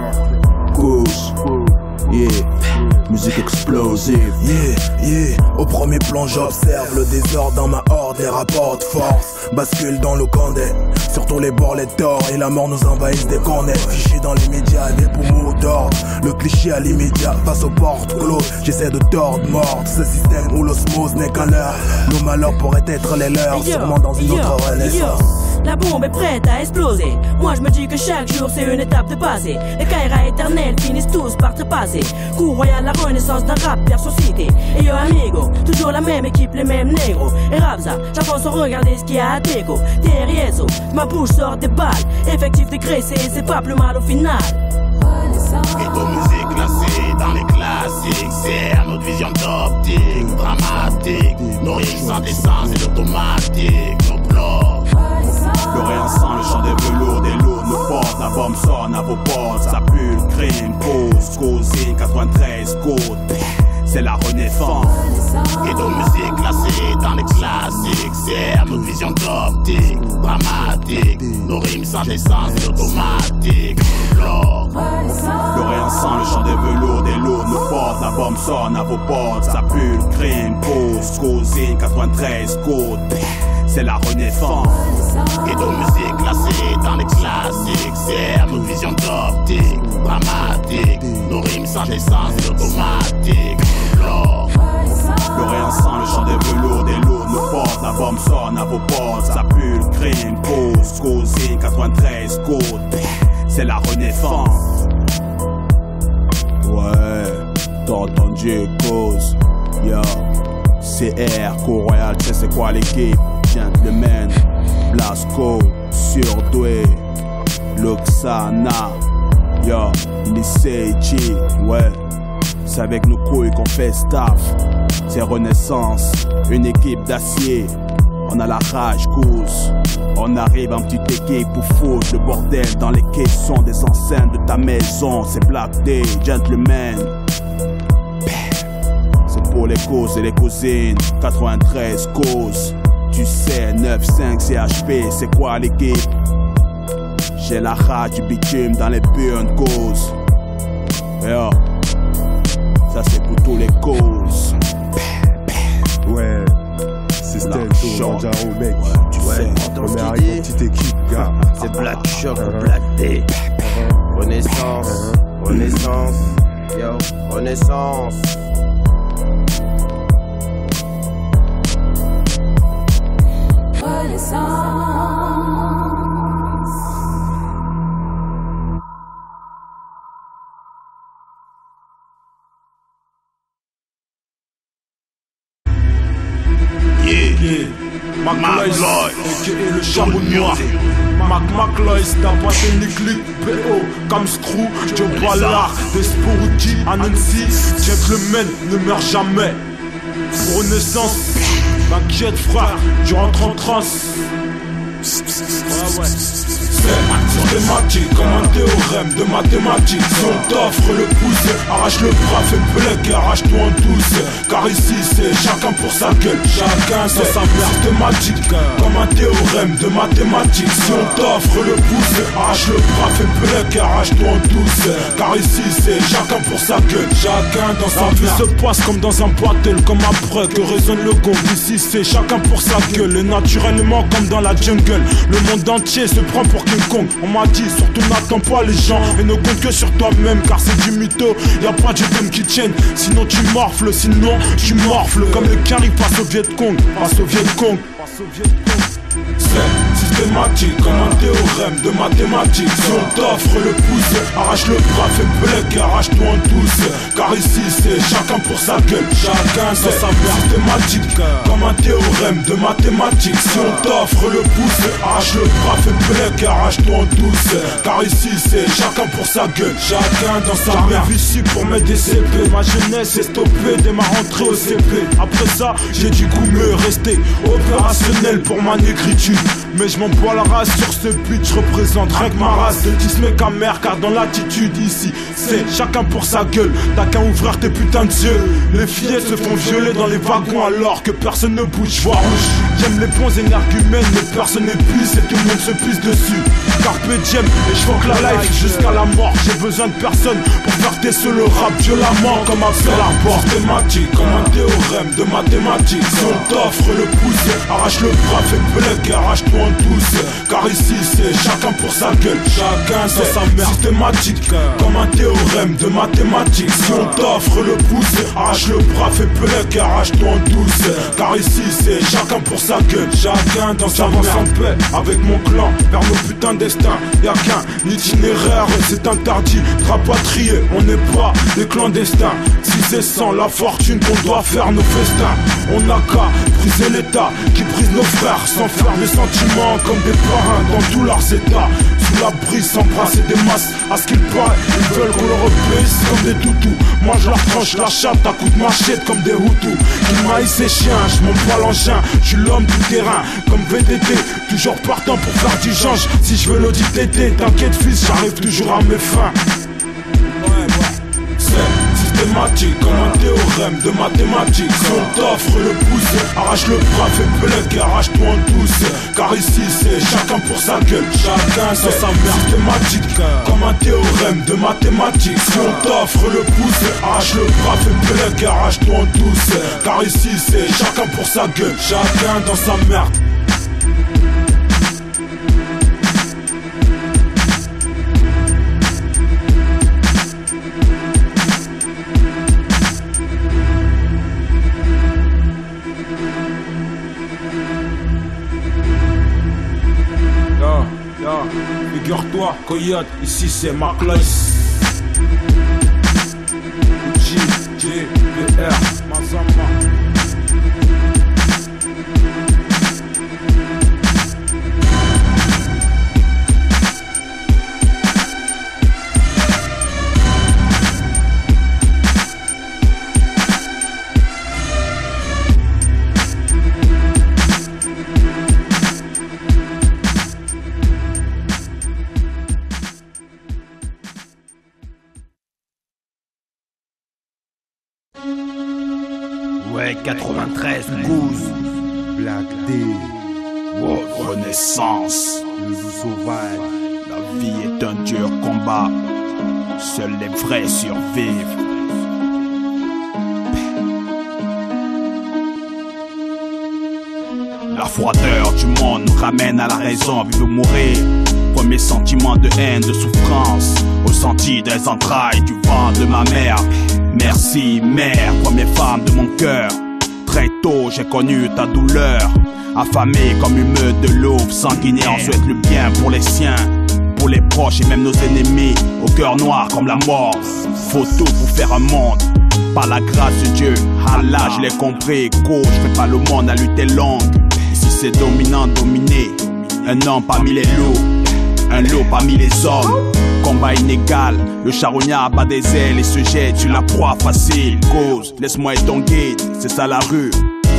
Speaker 18: Cause. Yeah, musique explosive.
Speaker 19: Yeah, au premier plan j'observe le désordre dans ma horde. Les rapports de force basculent dans le candé. Sur tous les bords les torts et la mort nous envahissent dès qu'on est. Fichés dans les médias, des poumons d'ordre. Le cliché à l'immédiat face aux portes closes. J'essaie de tordre, mordre ce système où l'osmose n'est qu'un leurre. Nos malheurs pourraient être les leurs, sûrement dans une autre renaissance.
Speaker 20: La bombe est prête à exploser. Moi je me dis que chaque jour c'est une étape de passé. Les Kaira éternels finissent tous par trépasser. Cours royal, la renaissance d'un rap vers société. Et yo amigo, toujours la même équipe, les mêmes négros. Et Rabza, j'avance sans regarder ce qu'il y a à déco. Terriezo, ma bouche sort des balles. Effectif dégraissé, c'est pas plus mal au final.
Speaker 15: Ghetto musique classée dans les classiques, c'est notre vision d'optique, dramatique, nos rimes sans décence et l'automatique, nos blocs.
Speaker 17: Le rien sans le chant des velours, des lourds, nos portes, la bombe sonne à vos portes, ça pue le crime, pause, causine, 93 côtes, c'est la renaissance.
Speaker 15: Ghetto musique classée dans les classiques, c'est notre vision d'optique, dramatique, nos rimes sans décence et l'automatique, nos blocs.
Speaker 17: Le rien sans le chant des velours, des lourds, nos portes, la bombe sonne à vos portes, ça pue le crime, pause, causine, 93 côtes, c'est la renaissance.
Speaker 15: Ghetto musique classée dans les classiques, c'est notre vision d'optique, dramatique, nos rimes sans décence et l'automatique, nos blocs.
Speaker 17: Le rien sans le chant des velours, des lourds, nos portes, la bombe sonne à vos portes, ça pue le crime, pause, causine, 93 côtes, c'est la renaissance. Ouais, t'as entendu cause, yo, CR, Co-Royal, tu sais c'est quoi l'équipe, Gentleman, Blasco, Surdoué, Luxana, yo, Niseiji, ouais, c'est avec nos couilles qu'on fait staff, c'est Renaissance, une équipe d'acier, on a la rage cause, on arrive en petite équipe pour foutre le bordel dans les caissons des enceintes de ta maison, c'est Black Day, Gentleman. C'est pour les causes et les cousines, 93 causes. Tu sais, 9-5 CHP, c'est quoi l'équipe? J'ai la rage du bitume dans les burnes causes. Yo, ça c'est pour tous les causes.
Speaker 4: Ouais, c'est Stento, Manjaro mec.
Speaker 17: Tu sais,
Speaker 4: on est arrivé en petite équipe, gars.
Speaker 5: C'est Black Shock, Black Day. Renaissance, renaissance, yo, renaissance.
Speaker 10: McLoyce, et le charbon noir. McLoyce, t'as passé une clique, PO, comme Screw, Joe Ballard, Desporuti, Anansi, Gentleman, ne meurt jamais. Renaissance, t'inquiète frère, tu rentres en transe. C'est systématique comme un théorème de mathématiques. Si on t'offre le pouce, arrache le bras, fais plaque et arrache-toi en douce. Car ici c'est chacun pour sa gueule, chacun sans sa mère. Systématique comme un théorème de mathématiques. Si on t'offre le pouce, arrache le bras, fais plaque et arrache-toi en douce. Car ici c'est chacun pour sa gueule, chacun dans sa mère. La vie se passe comme dans un battle, comme après que résonne le gong. Ici c'est chacun pour sa gueule, et naturellement comme dans la jungle. Le monde entier se prend pour King Kong. On m'a dit surtout n'attends pas les gens et ne compte que sur toi-même, car c'est du mytho. Y'a pas de thème qui tienne, sinon tu morfles, sinon tu morfles. Comme le carry face au Vietcong, face au Vietcong. C'est systématique comme un théorème de mathématiques. Si on t'offre le pouce, arrache le bras, fais plaque et arrache-toi en douce. Car ici c'est chacun pour sa gueule, chacun dans sa mère. Systématique comme un théorème de mathématiques. Si on t'offre le pouce, arrache le bras, fais plaque et arrache-toi en douce. Car ici c'est chacun pour sa gueule, chacun dans sa mère. J'arrive ici pour mettre des CP, ma jeunesse est stoppée dès ma rentrée au CP. Après ça j'ai du coup mieux rester opérationnel pour ma négritude. Mais je m'en bois la race sur ce beat, je représente rien que ma race de 10 mecs à mer, car dans l'attitude ici c'est chacun pour sa gueule. T'as qu'à ouvrir tes putains de yeux. Les fillettes se font violer dans les wagons alors que personne ne bouge, je vois rouge. J'aime les bons énergumènes mais personne n'épuise et tout le monde se pisse dessus. Carpe diem et je fuck la life jusqu'à la mort. J'ai besoin de personne pour faire tes le rap violemment comme un fer la porte. Thématique comme un théorème de mathématiques. Si on t'offre le pouce, arrache le bras, fais plaque et arrache-toi en douce. Car ici c'est chacun pour sa gueule, chacun dans sa mère. Systématique comme un théorème de mathématiques. Si on t'offre le pouce, arrache le bras, fais plaque et arrache-toi en douce. Car ici c'est chacun pour sa gueule, chacun dans sa mère. En paix avec mon clan vers nos putains destins. Y'a qu'un itinéraire, c'est interdit de rapatrier. On n'est pas des clandestins. Si c'est sans la fortune qu'on doit faire nos festins, on n'a qu'à briser l'état qui brise nos frères sans faire des sentiments comme des parrains dans tous leurs états. Sous la brise, s'embrasser des masses. À ce qu'il paraît, ils veulent qu'on leur replace comme des toutous. Moi je leur tranche la chatte à coups de machette comme des hutus. Ils maïs et chiens, je monte pas l'engin. Je suis l'homme du terrain comme VTT, toujours partant pour faire du change. Si je veux l'audit TT, t'inquiète fils, j'arrive toujours à mes fins. C'est systématique comme un théorème de mathématiques. Si on t'offre le pouce, arrache le bras, fais plaque et arrache-toi en douce. Car ici c'est chacun pour sa gueule, chacun dans sa mère. Systématique comme un théorème de mathématiques. Si on t'offre le pouce, arrache le bras, fais plaque et arrache-toi en douce. Car ici c'est chacun pour sa gueule, chacun dans sa merde. Figure-toi, Coyote, ici c'est McLoyce. JGBR, Mazama.
Speaker 17: Ouais, 93, Goose, Black D, wow, Renaissance, le loup sauvage. La vie est un dur combat, seuls les vrais survivent. La froideur du monde nous ramène à la raison, puis nous mourir. Premier les sentiments de haine, de souffrance, ressentis des entrailles du ventre de ma mère. Merci mère, première femme de mon cœur. Très tôt j'ai connu ta douleur. Affamé comme une meute de loups, sanguinaire, on souhaite le bien pour les siens, pour les proches et même nos ennemis, au cœur noir comme la mort. Faut tout pour faire un monde, par la grâce de Dieu. Allah, je l'ai compris, gros, je fais pas le monde, la lutte est longue. Ici c'est dominant, dominé, un homme parmi les loups, un loup parmi les hommes. Combat inégal, le charognard bat des ailes et se jette sur la proie facile. Cause, laisse-moi être ton guide, c'est ça la rue.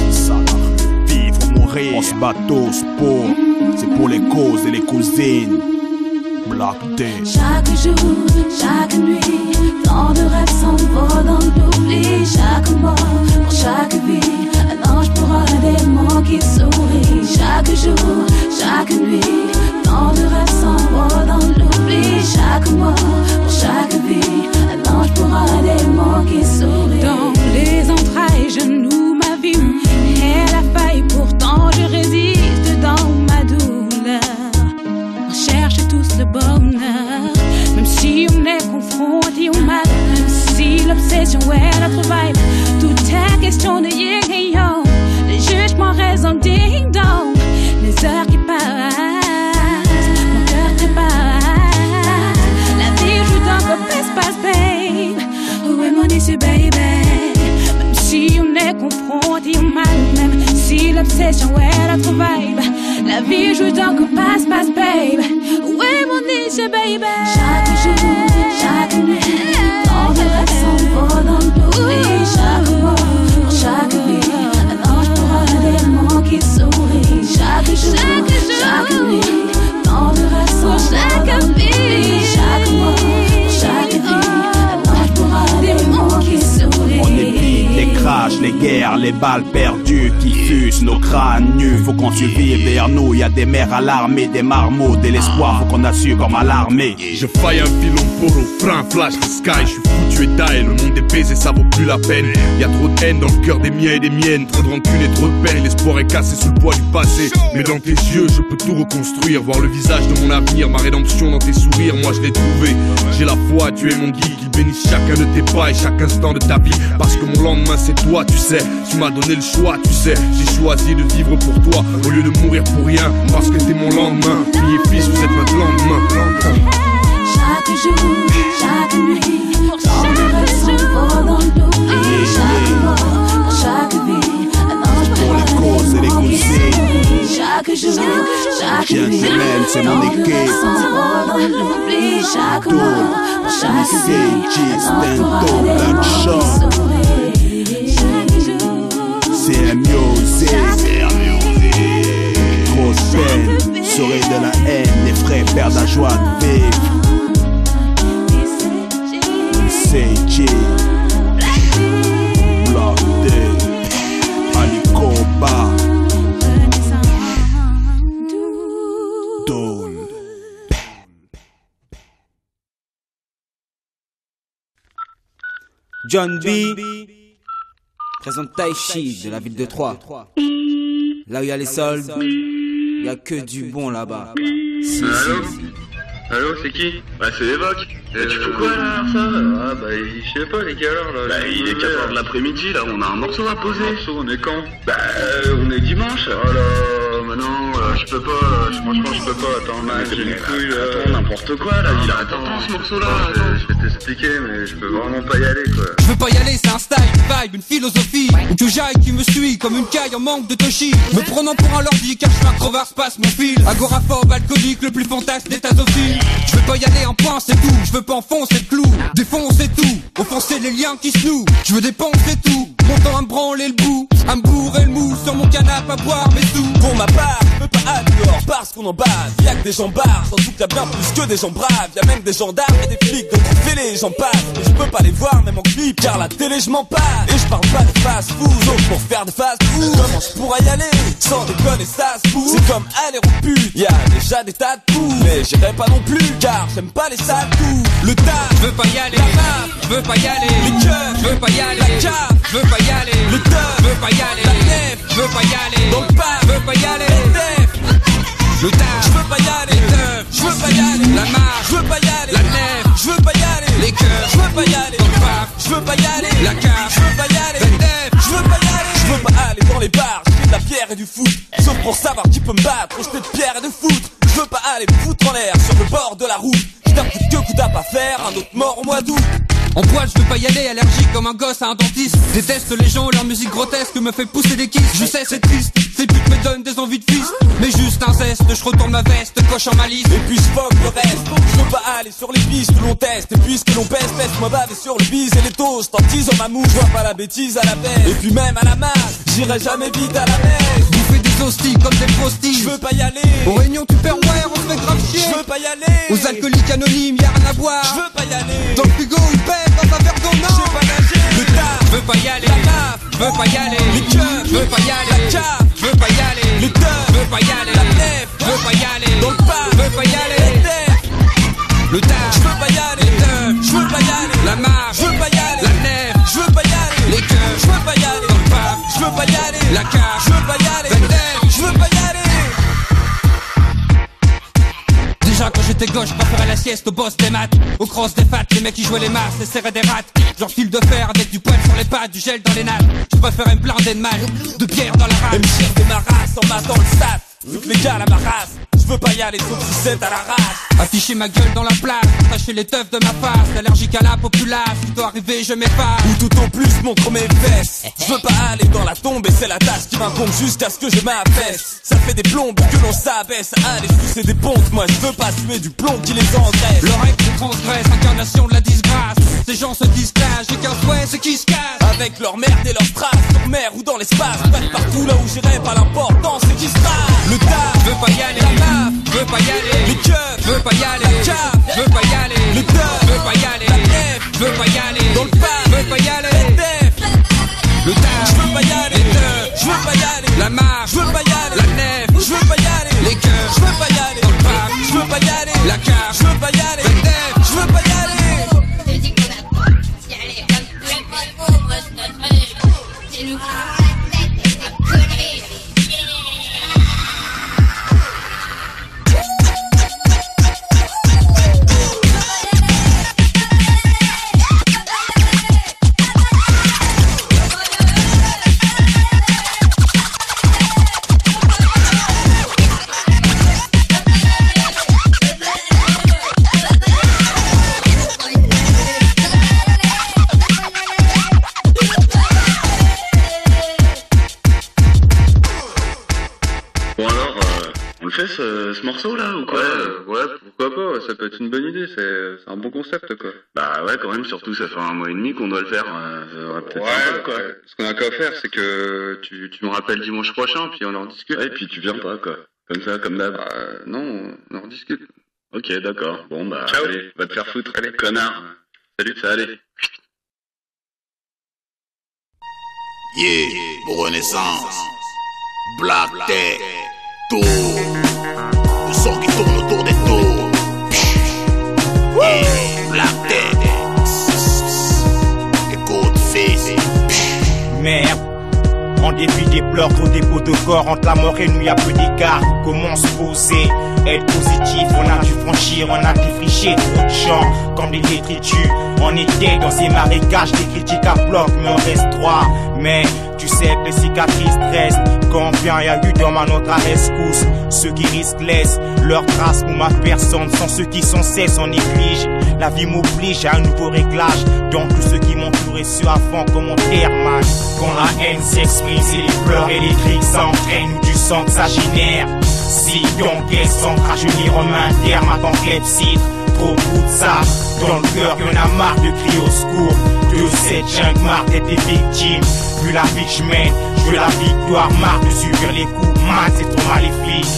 Speaker 17: Vivre ou mourir, on se bat tous pour, c'est pour les causes et les cousines. Black Day.
Speaker 21: Chaque jour, chaque nuit, tant de rêves s'envolent dans l'oubli. Chaque mort, pour chaque vie, un ange pour un démon qui sourit. Chaque jour, chaque nuit, tant de rêves s'envolent dans l'oubli. Chaque mort, pour chaque vie, un ange pour un démon qui sourit.
Speaker 22: Dans les entrailles, je noue ma vie. Elle a failli, pourtant je résiste dans ma douleur. On cherche tous le bonheur, même si on est confronté au mal, même si l'obsession est notre vibe. Tout est question de yin et yang, les jugements résonnent ding dong. Les heures qui passent, mon cœur trépasse. La vie joue dans votre espace, babe. Où est mon issue, baby? Même si on est confronté au mal, même si l'obsession est notre vibe. La vie joue dans qu'on passe, babe. Où est mon issue, baby?
Speaker 21: Chaque jour, chaque nuit, tant de rêves s'envolent dans l'oubli. Chaque mort, pour chaque vie, un ange pour un démon qui sourit. Chaque jour, chaque nuit, tant de rêves s'envolent dans l'oubli. Chaque mort, pour chaque vie, un ange pour un démon qui sourit.
Speaker 17: On évite les crashs, les guerres, les balles perdues qui fusent nos crânes nus. Faut qu'on survive derrière nous, y a des mères à l'armée, des marmots, de l'espoir, faut qu'on assure comme à l'armée.
Speaker 23: Je faille un filon poro, frein, flash, sky, je suis foutu et taille. Le monde est baisé, ça vaut plus la peine. Y a trop de haine dans le cœur des miens et des miennes. Trop de rancune et trop de peine, l'espoir est cassé sous le poids du passé. Mais dans tes yeux, je peux tout reconstruire. Voir le visage de mon avenir, ma rédemption dans tes sourires. Moi je l'ai trouvé, j'ai la foi, tu es mon guide. Qu'il bénisse chacun de tes pas et chaque instant de ta vie. Parce que mon lendemain c'est toi, tu sais. Tu m'as donné le choix, tu sais. J'ai choisi de vivre pour toi au lieu de mourir pour rien. Parce que t'es mon lendemain. Fille et fils, vous êtes notre lendemain.
Speaker 21: Chaque jour, chaque nuit, tant de rêves s'envolent dans l'oubli. Chaque mort, pour chaque vie, un ange pour les causes et les cousines. Chaque jour, chaque nuit,
Speaker 17: c'est
Speaker 21: tant
Speaker 17: mon
Speaker 21: de
Speaker 17: équipe.
Speaker 21: rêves s'envolent dans l'oubli. Chaque mort, pour chaque vie, un ange pour un démon qui sourit. Chaque jour,
Speaker 17: c'est un music. Trop peine, serait de la haine, les frères perdent la joie de vivre. C'est J, Black Day, Alikoba, Dawn.
Speaker 24: John B présente Taichi de la ville de Troyes. Là où il y a les soldes, il y a que du bon là-bas. Si,
Speaker 25: Allô, c'est qui? Bah c'est L'évoque. Tu fous quoi là, ça? Ah bah je sais pas les gars alors là. Bah il est 4h de l'après-midi là, on a un morceau à poser. On est quand? Bah on est dimanche. Oh là, maintenant je peux pas, franchement je peux pas. Attends, j'ai les couilles là. Attends, n'importe quoi là, il a attends ce morceau là. Je vais t'expliquer mais je peux vraiment pas y aller quoi.
Speaker 26: Je veux pas y aller, c'est un style, une vibe, une philosophie. Ou que j'aille qui me suit comme une caille en manque de Toshi. Me prenant pour un lordi car je suis un crevard, passe mon fil. Agoraphobe, alcoolique, le plus fantasque des tasophiles. Je veux pas y aller en point, c'est tout. Je veux pas enfoncer le clou, défoncer tout, offenser les liens qui se nouent. Je veux dépenser tout, mon temps à me branler le bout, à me bourrer le mou sur mon canapé à boire mes sous.
Speaker 27: Pour ma part, je peux pas aller dehors parce qu'on en base. Y'a que des gens barres, sans doute y'a bien plus que des gens braves. Y'a même des gendarmes et des flics, donc fais-les, j'en passe. Mais je peux pas les voir même en clip, car la télé je m'en passe. Et je parle pas de fast food, sauf pour faire de fast food. Comment je pourrais y aller, sans déconner ça se fout. C'est comme aller au pute, y'a déjà des tas de coups. Mais j'irai pas non plus, car j'aime pas les sales coups.
Speaker 26: Le taf, je veux pas y aller. La map, je veux pas y aller.
Speaker 27: Les keufs,
Speaker 26: je veux pas y aller.
Speaker 27: La cave,
Speaker 26: je veux pas y aller.
Speaker 27: Le teuf,
Speaker 26: je veux pas y aller.
Speaker 27: La nef,
Speaker 26: je veux pas y aller.
Speaker 27: Dans le parc,
Speaker 26: je veux pas y aller.
Speaker 27: Le tef,
Speaker 26: le taf,
Speaker 27: je veux pas y aller.
Speaker 26: Les teufs,
Speaker 27: je veux pas y aller. et du foot. Sauf pour savoir qui peut me battre, jeter de pierre et de foutre. Je veux pas aller me foutre en l'air sur le bord de la route. J'ai un coup de queue, coup d'ap à faire, un autre mort au mois d'août.
Speaker 26: En poil, je veux pas y aller, allergique comme un gosse à un dentiste. Déteste les gens, leur musique grotesque me fait pousser des kisses. Je sais, c'est triste, ces putes me donnent des envies de fils. Mais juste un zeste, je retourne ma veste, coche en ma liste.
Speaker 27: Et puis je fuck le reste, je veux pas aller sur les pistes où l'on teste. Et puisque l'on pèse, laisse-moi baver sur le bise et les toasts. En teasant ma mouche, je vois pas la bêtise à la baisse. Et puis même à la masse, j'irai jamais vite à la messe.
Speaker 26: Bouffer des hosties comme des prosties.
Speaker 27: Je veux pas y aller.
Speaker 26: Aux réunions tu perds ouais, on se fait grave chier.
Speaker 27: Je veux pas y aller.
Speaker 26: Aux alcooliques anonymes, y'a rien à boire.
Speaker 27: Je veux pas y aller.
Speaker 26: Dans le frigo, il pète dans un verre d'eau.
Speaker 27: Je veux pas nager. Le taf,
Speaker 26: je veux pas y aller.
Speaker 27: La maf,
Speaker 26: je veux pas y aller.
Speaker 27: Les keufs,
Speaker 26: je veux pas y aller.
Speaker 27: La cave,
Speaker 26: je veux pas y aller.
Speaker 27: Les teufs,
Speaker 26: je veux pas y aller.
Speaker 27: La nef,
Speaker 26: je veux pas y aller.
Speaker 27: Dans le paf,
Speaker 26: je veux pas y aller.
Speaker 27: Les terres,
Speaker 26: le taf,
Speaker 27: je veux pas y aller.
Speaker 26: Les teufs,
Speaker 27: je veux pas y aller.
Speaker 26: La marche,
Speaker 27: je veux pas y aller.
Speaker 26: La nef,
Speaker 27: je veux pas y aller.
Speaker 26: Les keufs,
Speaker 27: je veux pas y aller.
Speaker 26: Dans le paf,
Speaker 27: je veux pas y aller.
Speaker 26: La cave,
Speaker 27: je veux pas y aller. Je veux pas y aller.
Speaker 26: Déjà quand j'étais gauche, je préférais la sieste au boss des maths. Au cross des fats, les mecs qui jouaient les masses et serraient des rats. Genre fil de fer avec du poil sur les pattes, du gel dans les nattes. Je préférais me blinder de mal, de pierre dans la rate.
Speaker 27: Et me chier ma race en matant le stat. Vu que les gars la ma race, je veux pas y aller sauf si c'est à la race.
Speaker 26: Afficher ma gueule dans la place, tâcher les teufs de ma face. Allergique à la populace, si doit arriver je m'efface.
Speaker 27: Ou tout au plus montre mes fesses. Je veux pas aller dans la tombe et c'est la tâche qui m'incombe jusqu'à ce que je m'affaisse. Ça fait des plombes que l'on s'abaisse. Allez sucer des pontes, moi je veux pas tuer du plomb qui les engraisse.
Speaker 26: Le règle qui transgresse, incarnation de la disgrâce. Ces gens se disent clash, j'ai qu'un souhait c'est qui se casse.
Speaker 27: Avec leur merde et leurs traces, sur mer ou dans l'espace. Bref partout là où j'irai, pas l'important c'est qui se passe. Le taf,
Speaker 26: je veux pas y aller.
Speaker 27: La maf,
Speaker 26: je veux pas y aller.
Speaker 27: Les keufs,
Speaker 26: je veux pas y aller.
Speaker 27: La cave,
Speaker 26: je veux pas y aller.
Speaker 27: Les teufs,
Speaker 26: je veux pas y aller.
Speaker 27: La nef,
Speaker 26: je veux pas y aller.
Speaker 27: Dans le paf,
Speaker 26: je veux pas y aller.
Speaker 27: Les defs,
Speaker 26: le taf,
Speaker 27: je veux pas y aller.
Speaker 26: Les teufs,
Speaker 27: je veux pas y aller.
Speaker 26: La marche,
Speaker 27: je veux pas y aller.
Speaker 26: La nef,
Speaker 27: je veux pas y aller.
Speaker 26: Les keufs,
Speaker 27: je veux pas y aller.
Speaker 26: Dans le paf,
Speaker 27: je veux pas y aller.
Speaker 26: La cave,
Speaker 27: je veux pas y aller.
Speaker 26: Les defs,
Speaker 27: je veux pas y aller.
Speaker 25: Ce morceau là ou quoi? Ouais, pourquoi pas, ça peut être une bonne idée, c'est un bon concept quoi. Bah ouais quand même, surtout ça fait 1 mois et demi qu'on doit le faire, peut-être ouais quoi. Ce qu'on a qu'à faire c'est que tu me rappelles dimanche prochain puis on en discute. Ouais, et puis tu viens pas quoi, comme ça, comme d'hab. Non, on en rediscute. Ok d'accord, bon bah ciao. Allez, va te faire foutre, allez connard. Salut, ça allez.
Speaker 15: Yeah, Renaissance, Black Tech, Tour. Le son qui tourne autour des tours. Yeah, Black Tech. Écoute, fils.
Speaker 1: Merde. En dépit des pleurs, trop des pots de corps. Entre la mort et nous y'a peu d'écart. Comment se poser, être positif. On a dû franchir, on a défriché trop de champs. Comme des détritus, on était dans ces marécages. Des critiques à bloc, mais on reste droit. Mais tu sais que les cicatrices restent. Combien y'a eu dans ma notre à rescousse. Ceux qui risquent laissent leurs traces pour ma personne. Sans ceux qui sont cesse on néglige. La vie m'oblige à un nouveau réglage. Donc tous ceux qui m'entouraient sur avant commentaire man. Quand la haine s'exprime, c'est les pleurs et les cris s'entraînent ou du sang que ça génère. Si donc elles sont rajeunir en main terme avant clepsydre. Trop de ça dans le cœur, y'en a marre de crier au secours. De cette jungle, marre d'être des victimes. Vu la vie que je mène, je veux la victoire. Marre de subir les coups, man c'est trop maléfique.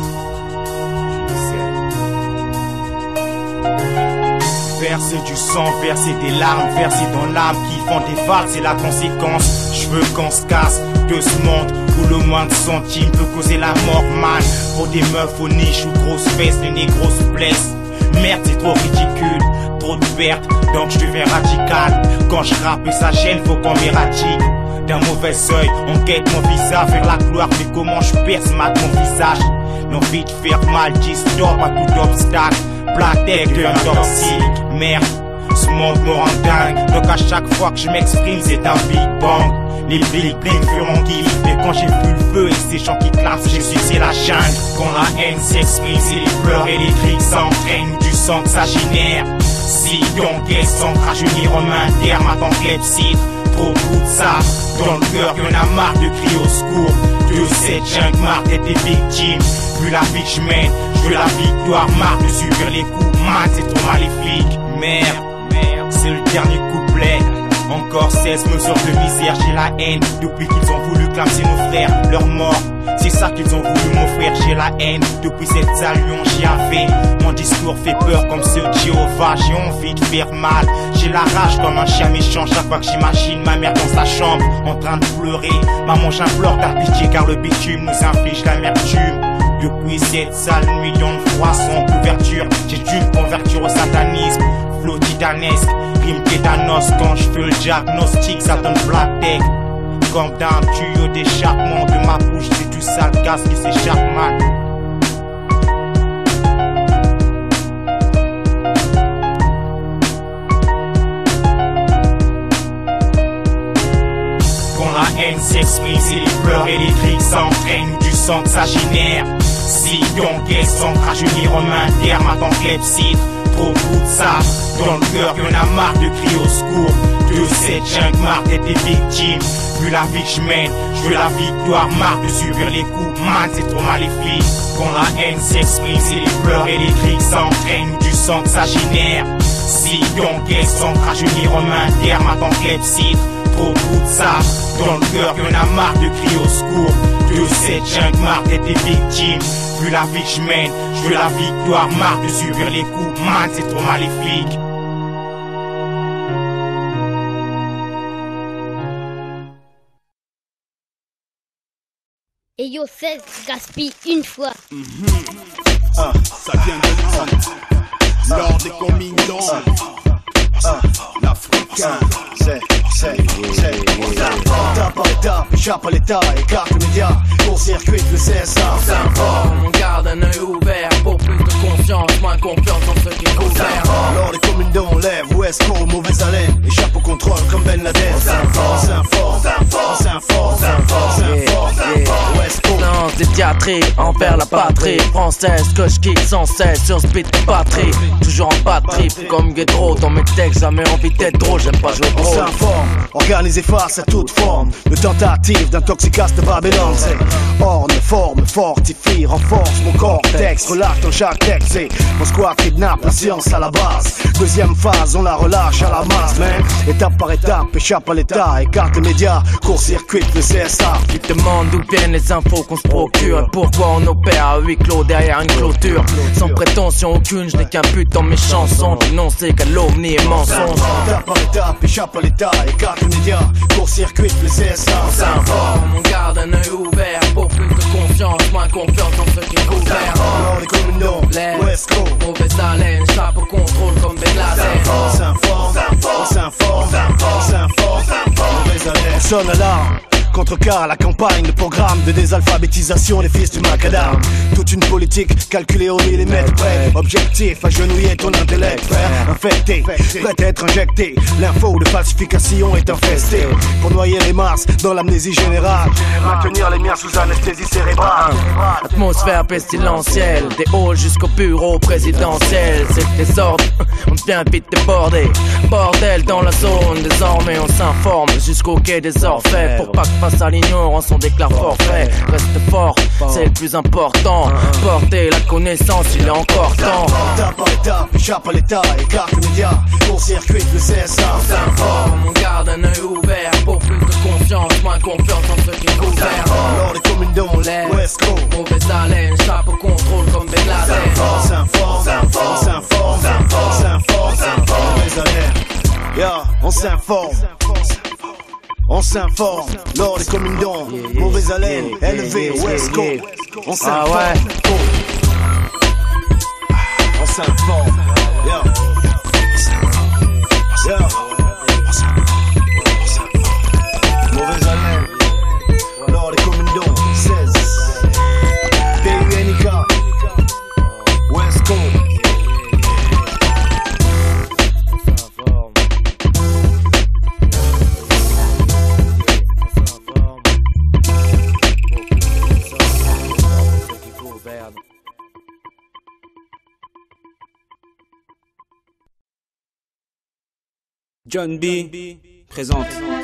Speaker 1: Verser du sang, verser des larmes, verser dans l'âme qui font des valses, c'est la conséquence. Je veux qu'on se casse de ce monde où le moins de centimes peut causer la mort, man. Pour des meufs aux niches ou grosses fesses, les négros se blessent. Merde, c'est trop ridicule, trop de pertes, donc je deviens radical. Quand je rappe, ça gêne, faut qu'on m'éradie. D'un mauvais œil, on guette mon visage vers la gloire, mais comment je perce mat mon visage. L'envie de faire mal, dis stop à tout obstacle. Black Tech devient toxique, merde. Ce monde me rend dingue, donc à chaque fois que je m'exprime c'est un Big Bang. Les bling feront kiff, mais quand j'ai vu le feu et ces gens qui classent, j'ai su c'est la jungle. Quand la haine s'exprime, c'est les pleurs et les cris s'entraînent, ou du sang que ça génère. Si donc est sans rajeunir en un terme, attends clepsydre. Trop de ça, dans le cœur y'en a marre de crier au secours. De cette jungle, marre d'être des victimes. Vu la vie que je mène, je veux la victoire, marre de subir les coups, man c'est trop maléfique. Merde, c'est le dernier couplet. Encore 16 mesures de misère, j'ai la haine. Depuis qu'ils ont voulu classer nos frères, leur mort, c'est ça qu'ils ont voulu m'offrir. J'ai la haine, depuis cette alliance j'y avais. Mon discours fait peur comme ceux de Jéhovah. J'ai envie de faire mal, j'ai la rage comme un chien méchant. Chaque fois que j'imagine ma mère dans sa chambre en train de pleurer. Maman j'implore ta pitié car le bitume nous inflige l'amertume. Depuis cette sale nuit de froid sans couverture, j'ai dû me convertir au satanisme. Flow titanesque, rime tétanos. Quand je fais le diagnostic ça donne black tech. Comme d'un tuyau d'échappement de ma bouche, c'est du sale gaz qui s'échappe mal. Quand la haine s'exprime, c'est les pleurs et les cris s'entraînent, ou du sang que ça génère. Si donc est sans rajeunir en un terme, attends clepsydre. Trop de ça, dans le cœur y'en a marre de crier au secours. De cette jungle, marre d'être des victimes. Vu la vie que je mène, je veux la victoire, marre de subir les coups, man c'est trop maléfique. Quand la haine s'exprime, c'est les pleurs et les cris s'entraînent, ou du sang que ça génère. Si donc est sans rajeunir en un terme, attends clepsydre. Trop de ça, dans le cœur y'en a marre de crier au secours. De cette jungle, marre d'être des victimes. Vu la vie que je mène, je veux la victoire, marre de subir les coups, man c'est trop maléfique.
Speaker 2: Et yo 16 gaspille une fois.
Speaker 17: Ça vient de l'or des communions. L'Africain,
Speaker 7: étape par étape, échappe à l'état, écarte les médias, court-circuite le CSA.
Speaker 8: On garde un œil ouvert pour plus de conscience, moins confiance en ceux qui gouvernent.
Speaker 7: Alors les communes d'on lève, West Coast, mauvaise haleine, échappe au contrôle comme Ben Laden.
Speaker 8: Lance des diatrées envers la patrie française que je quitte sans cesse sur ce beat de batterie. Toujours en bad trip comme Guédro dans mes textes, jamais envie d'être drôle, j'aime pas jouer gros.
Speaker 7: On s'informe, organisé face à toute forme de tentative d'intoxicas de Babylone. C'est orne, forme, fortifie, renforce mon cortex, relâche dans chaque texte. C'est mon squad kidnappe la science à la base. Deuxième phase, on la relâche à la masse, man. Étape par étape, échappe à l'état, écarte les médias, court-circuite le CSA.
Speaker 8: Tu te demandes d'où viennent les infos qu'on se procure et pourquoi on opère à huis clos derrière une clôture. Sans prétention aucune, je n'ai qu'un but dans mes chansons, dénoncer qu'à l'omni et mensonge.
Speaker 7: Étape par étape, échappe à l'état, écarte les médias, court-circuite le CSA.
Speaker 8: On s'informe, on garde un œil ouvert pour plus de conscience, moins confiance en ceux qui gouvernent.
Speaker 7: Alors les communaux, West Coast,
Speaker 8: mauvaise haleine, chape au contrôle comme Ben Laden.
Speaker 7: On s'informe, mauvaise haleine. On sonne l'alarme. Contrecarre à la campagne, le programme de désalphabétisation des fils du macadam. Toute une politique calculée au millimètre près. Objectif, agenouiller ton intellect, frère. Infecté, prêt à être injecté. L'info de falsification est infestée. Pour noyer les masses dans l'amnésie générale. Maintenir les miens sous anesthésie cérébrale.
Speaker 8: Atmosphère pestilentielle, des halls jusqu'au bureau présidentiel. C'est le désordre, on devient vite débordé. Bordel dans la zone, désormais on s'informe jusqu'au quai des orfèvres. Pour pas que face à l'ignorance on déclare forfait. Reste fort, c'est le plus important. Porter la connaissance, il est encore temps.
Speaker 7: Étape par étape, échappe à l'état, écarte les médias, court-circuite le CSA.
Speaker 8: On s'informe, on garde un œil ouvert pour plus de confiance, moins confiance en ceux qui gouvernent.
Speaker 7: Alors les communes d'on lève, West Coast,
Speaker 8: mauvaise haleine, chape au contrôle comme Ben Laden.
Speaker 7: On s'informe, mauvaise haleine. Yeah, on s'informe. On s'informe, lors des communes d'ombre, mauvaise haleine, élevé, West Coast. On s'informe, on s'informe, mauvaise haleine, lors des communes d'ombre, 16, DUNIK, West Coast.
Speaker 24: John B présente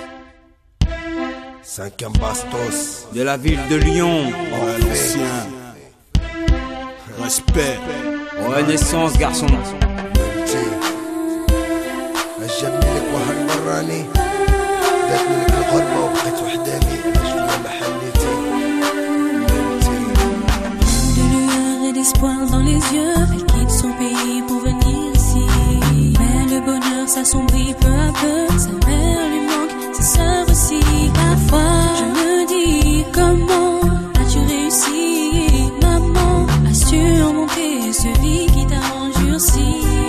Speaker 5: 5e Bastos
Speaker 24: de la ville de Lyon.
Speaker 17: Ouais, l'ancien. Respect.
Speaker 24: Renaissance, garçon.
Speaker 5: عجبني لك وهالمراني داتني لك الغربة وبقيت وحداني شوية محليتي
Speaker 21: De lueur et d'espoir dans les yeux, elle quitte son pays pour venir ici. Mais le bonheur s'assombrit peu à peu, sa mère lui manque, sa sœur aussi. Parfois je me dis comment as-tu réussi, maman, à surmonter celui qui t'a endurci.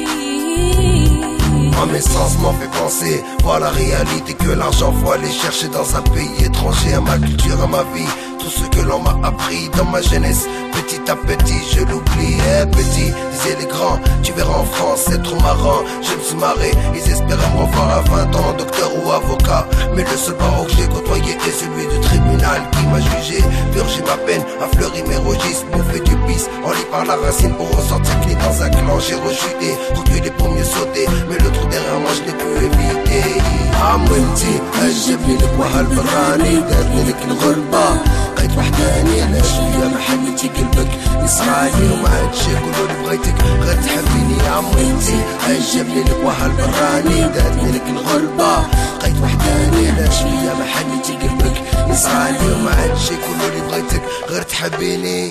Speaker 5: Mes sens m'ont fait penser, voir la réalité que l'argent faut aller chercher dans un pays étranger. À ma culture, à ma vie, tout ce que l'on m'a appris dans ma jeunesse. Petit à petit je l'oublie, petit, disaient les grands. Tu verras en France, c'est trop marrant. Je me suis marré, ils espéraient me revoir à 20 ans, docteur ou avocat. Mais le seul barreau que j'ai côtoyé est celui du tribunal qui m'a jugé. Purgé ma peine, a fleuri mes registres, bouffé du pisse, en lit par la racine pour ressortir clé dans un clan. J'ai rechuté, reculé pour mieux sauter, mais le trou derrière moi je n'ai pu éviter. عمتي عجبني لك وهالبراني دارني لك الغربة بقيت وحداني أنا شوية محلتي قلبك يسمعني وما عادش يقولوا لي بغيتك غير تحبيني. عمتي عجبني لك وهالبراني دارني لك الغربة بقيت وحداني أنا شوية محلتي قلبك يسمعني وما عادش يقولوا لي بغيتك غير تحبيني.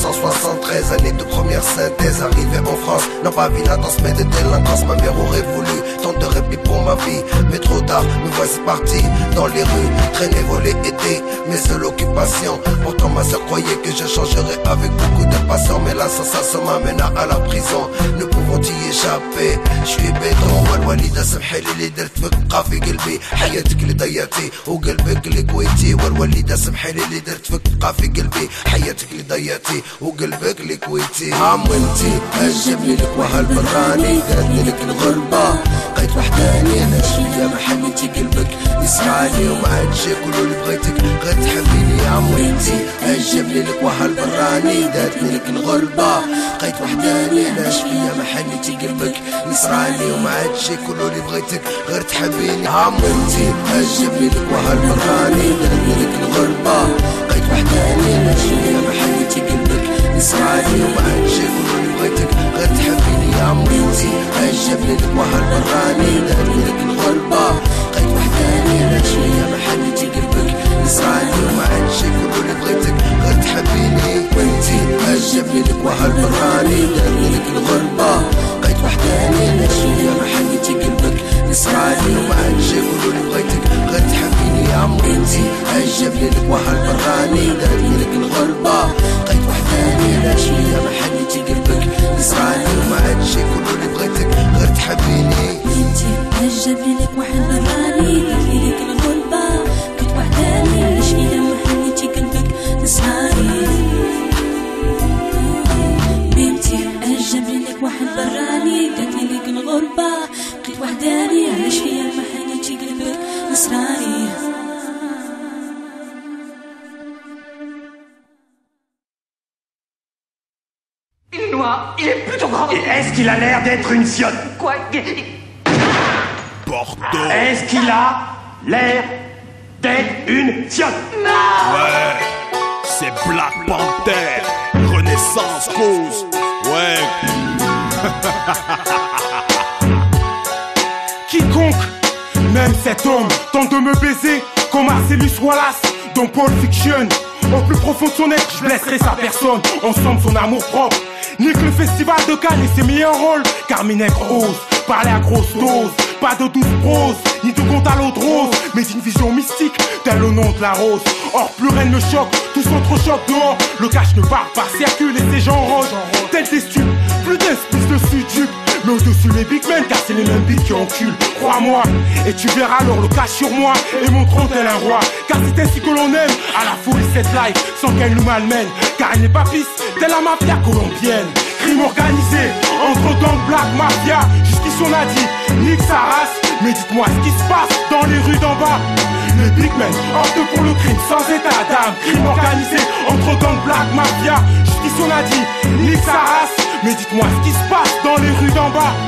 Speaker 5: 1973, année de première synthèse, arrivé en France, non pas vie latence mais de délinquance. Ma mère aurait voulu tant de répliques pour ma vie, mais trop tard, me voici parti dans les rues, traîner, voler, était mes seules occupations. Pourtant ma soeur croyait que je changerais avec beaucoup de passion, mais l'assassin m'amena à la prison. Ne pouvons y échapper, je suis béton. والوالدة سمحي لي اللي درت فيك بقى في قلبي، حياتك اللي ضيعتي وقلبك اللي كويتي. والوالدة سمحي لي اللي درت فيك بقى في قلبي، حياتك اللي ضيعتي وقلبك اللي كويتي. عمتي عجبني لك وهالبراني دارني لك الغربة بقيت وحداني أنا شوية محلتي قلبك يسمعني وما عادش يقولوا لي بغيتك غير تحبيني. عمتي عجبني لك وهالبراني دارتني لك الغربة بقيت وحداني أنا شوية محلتي قلبك يسمعني وما عادش يقولوا لي بغيتك غير تحبيني. عمتي عجبني لك وهالبراني دارتني لك الغربة بقيت وحداني أنا شوية محلتي قلبك يسمعني وما عادش يقولوا لي بغيتك غير تحبيني. عمتي عجبني لك وهالبراني دارتني لك الغربة بقيت وحداني أنا شوية محلتي قلبك يسمعني وما عادش يقولوا لي بغيتك غير تحبيني. وانتي عجبني لك وهالبراني دارني لك الغربة بقيت وحداني أنا شوية محلتي قلبك يسمعني وما عادش يقولوا لي بغيتك غير تحبيني. عمتي عجبني لك وهالبراني دارني لك الغربة بقيت وحداني أنا شوية محلتي قلبك يسمعني وما عادش يقولوا لي بغيتك غير تحبيني.
Speaker 21: انتي عجبني لك وهالبراني دارني لك الغربة بقيت وحداني أنا شوية محلتي قلبك يسمعني. بنتي عجبني لك وهالبراني دارني لك الغربة بقيت وحداني أنا شوية محلتي قلبك يسمعني.
Speaker 3: Noir, il est plutôt grand. Est-ce qu'il a l'air d'être une siotte? Quoi?
Speaker 17: Bordeaux.
Speaker 3: Est-ce qu'il a l'air d'être une siotte?
Speaker 17: Ouais, c'est Black Panther. Renaissance cause. Ouais.
Speaker 10: Quiconque, même cet homme, tente de me baiser comme Marcellus Wallace dans Pulp Fiction. Au plus profond de son être, je blesserai sa personne. Ensemble, son amour propre. Nique le festival de Cannes et ses meilleurs rôles. Car mes nègres osent parler à grosse dose. Pas de douce prose, ni de compte à l'eau de rose, mais une vision mystique, tel le nom de la rose. Or plus rien ne me choque, tout s'entrechoque dehors. Le cash ne parle pas, circule et ces gens rôdent. Tel des stupes, plus d'espèces de sud-dupe. Mais au-dessus les big men, car c'est les mêmes beats qui enculent. Crois-moi, et tu verras alors le cash sur moi et montrons tel un roi. Car c'est ainsi que l'on aime à la folie cette life, sans qu'elle nous malmène. Car elle n'est pas pisse, telle la mafia colombienne. Crime organisé, entre gang, black, mafia. Jusqu'ici on a dit, nique sa race. Mais dites-moi ce qui se passe dans les rues d'en bas. Les big men optent pour le crime sans état d'âme. Crime organisé, entre gang, black, mafia. Jusqu'ici on a dit, nique sa race. Mais dites-moi ce qui se passe dans les rues d'en bas.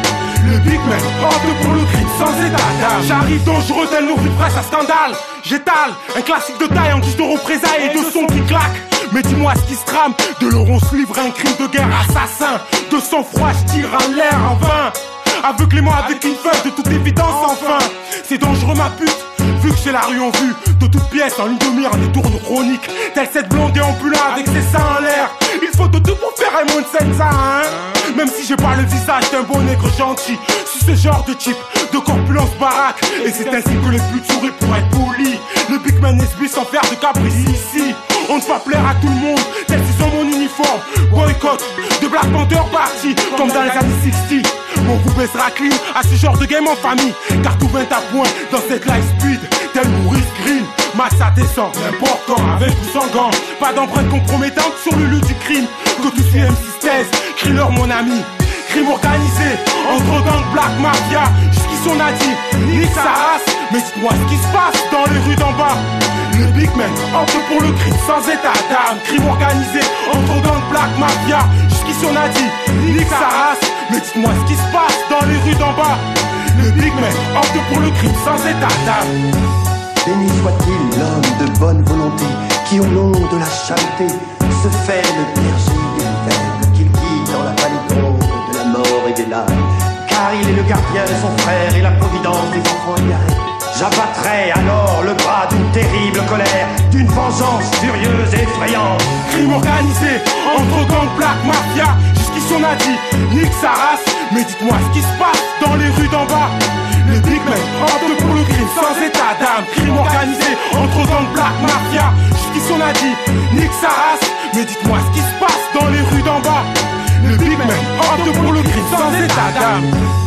Speaker 10: Le big man, opte pour le crime sans état d'âme. J'arrive dangereux tel nos vies presse à scandale. J'étale un classique de taille en guise de représailles et de son qui claque. Mais dis-moi ce qui se trame. De l'euro on se livre à un crime de guerre assassin. De sang-froid je tire en l'air en vain. Aveuglément avec une feuille de toute évidence enfin. C'est dangereux ma pute. Vu que j'ai la rue en vue, de toutes pièces, en ligne de mire, en détour de chronique. Telle cette blonde déambulante avec ses seins en l'air. Il faut de tout pour faire un monde senza, hein. Même si j'ai pas le visage d'un beau nègre gentil. Je suis ce genre de type, de corpulence baraque. Et c'est ainsi que les putes sourient pour être polis. Le big man SB sans faire de caprice ici. On ne va plaire à tout le monde, tel qu'ils ont mon uniforme. Boycott, de Black Panther party, comme dans les années 60. On vous baissera clean à ce genre de game en famille. Car tout vint à point dans cette life speed. Tel Maurice Green, Massa descend n'importe quand, avec ou sans gants. Pas d'empreinte compromettante sur le lieu du crime. Que tout suit M6 crie-leur mon ami. Crime organisé, entre gangs Black Mafia. Jusqu'ici on a dit, nique sa race. Mais dites-moi ce qui se passe dans les rues d'en bas. Le big man opte pour le crime sans état d'âme. Crime organisé, entre gangs Black Mafia. Jusqu'ici on a dit, nique sa race. Mais dites-moi ce qui se passe dans les rues d'en bas. Le big man opte pour le crime sans état d'âme.
Speaker 6: Béni soit-il l'homme de bonne volonté qui au nom de la charité se fait le berger des faibles, qu'il guide dans la vallée de la mort et des larmes. Car il est le gardien de son frère et la providence des enfants égarés. J'abattrai alors le bras d'une terrible colère, d'une vengeance furieuse et effrayante.
Speaker 10: Crime organisé, entre gangs Black Mafia. Jusqu'ici on a dit, nique sa race. Mais dites-moi ce qui se passe dans les rues d'en bas. Le big man opte pour le crime sans état d'âme. Crime organisé, entre gangs Black Mafia. Jusqu'ici on a dit, nique sa race. Mais dites-moi ce qui se passe dans les rues d'en bas. Le big man opte pour le crime sans état d'âme.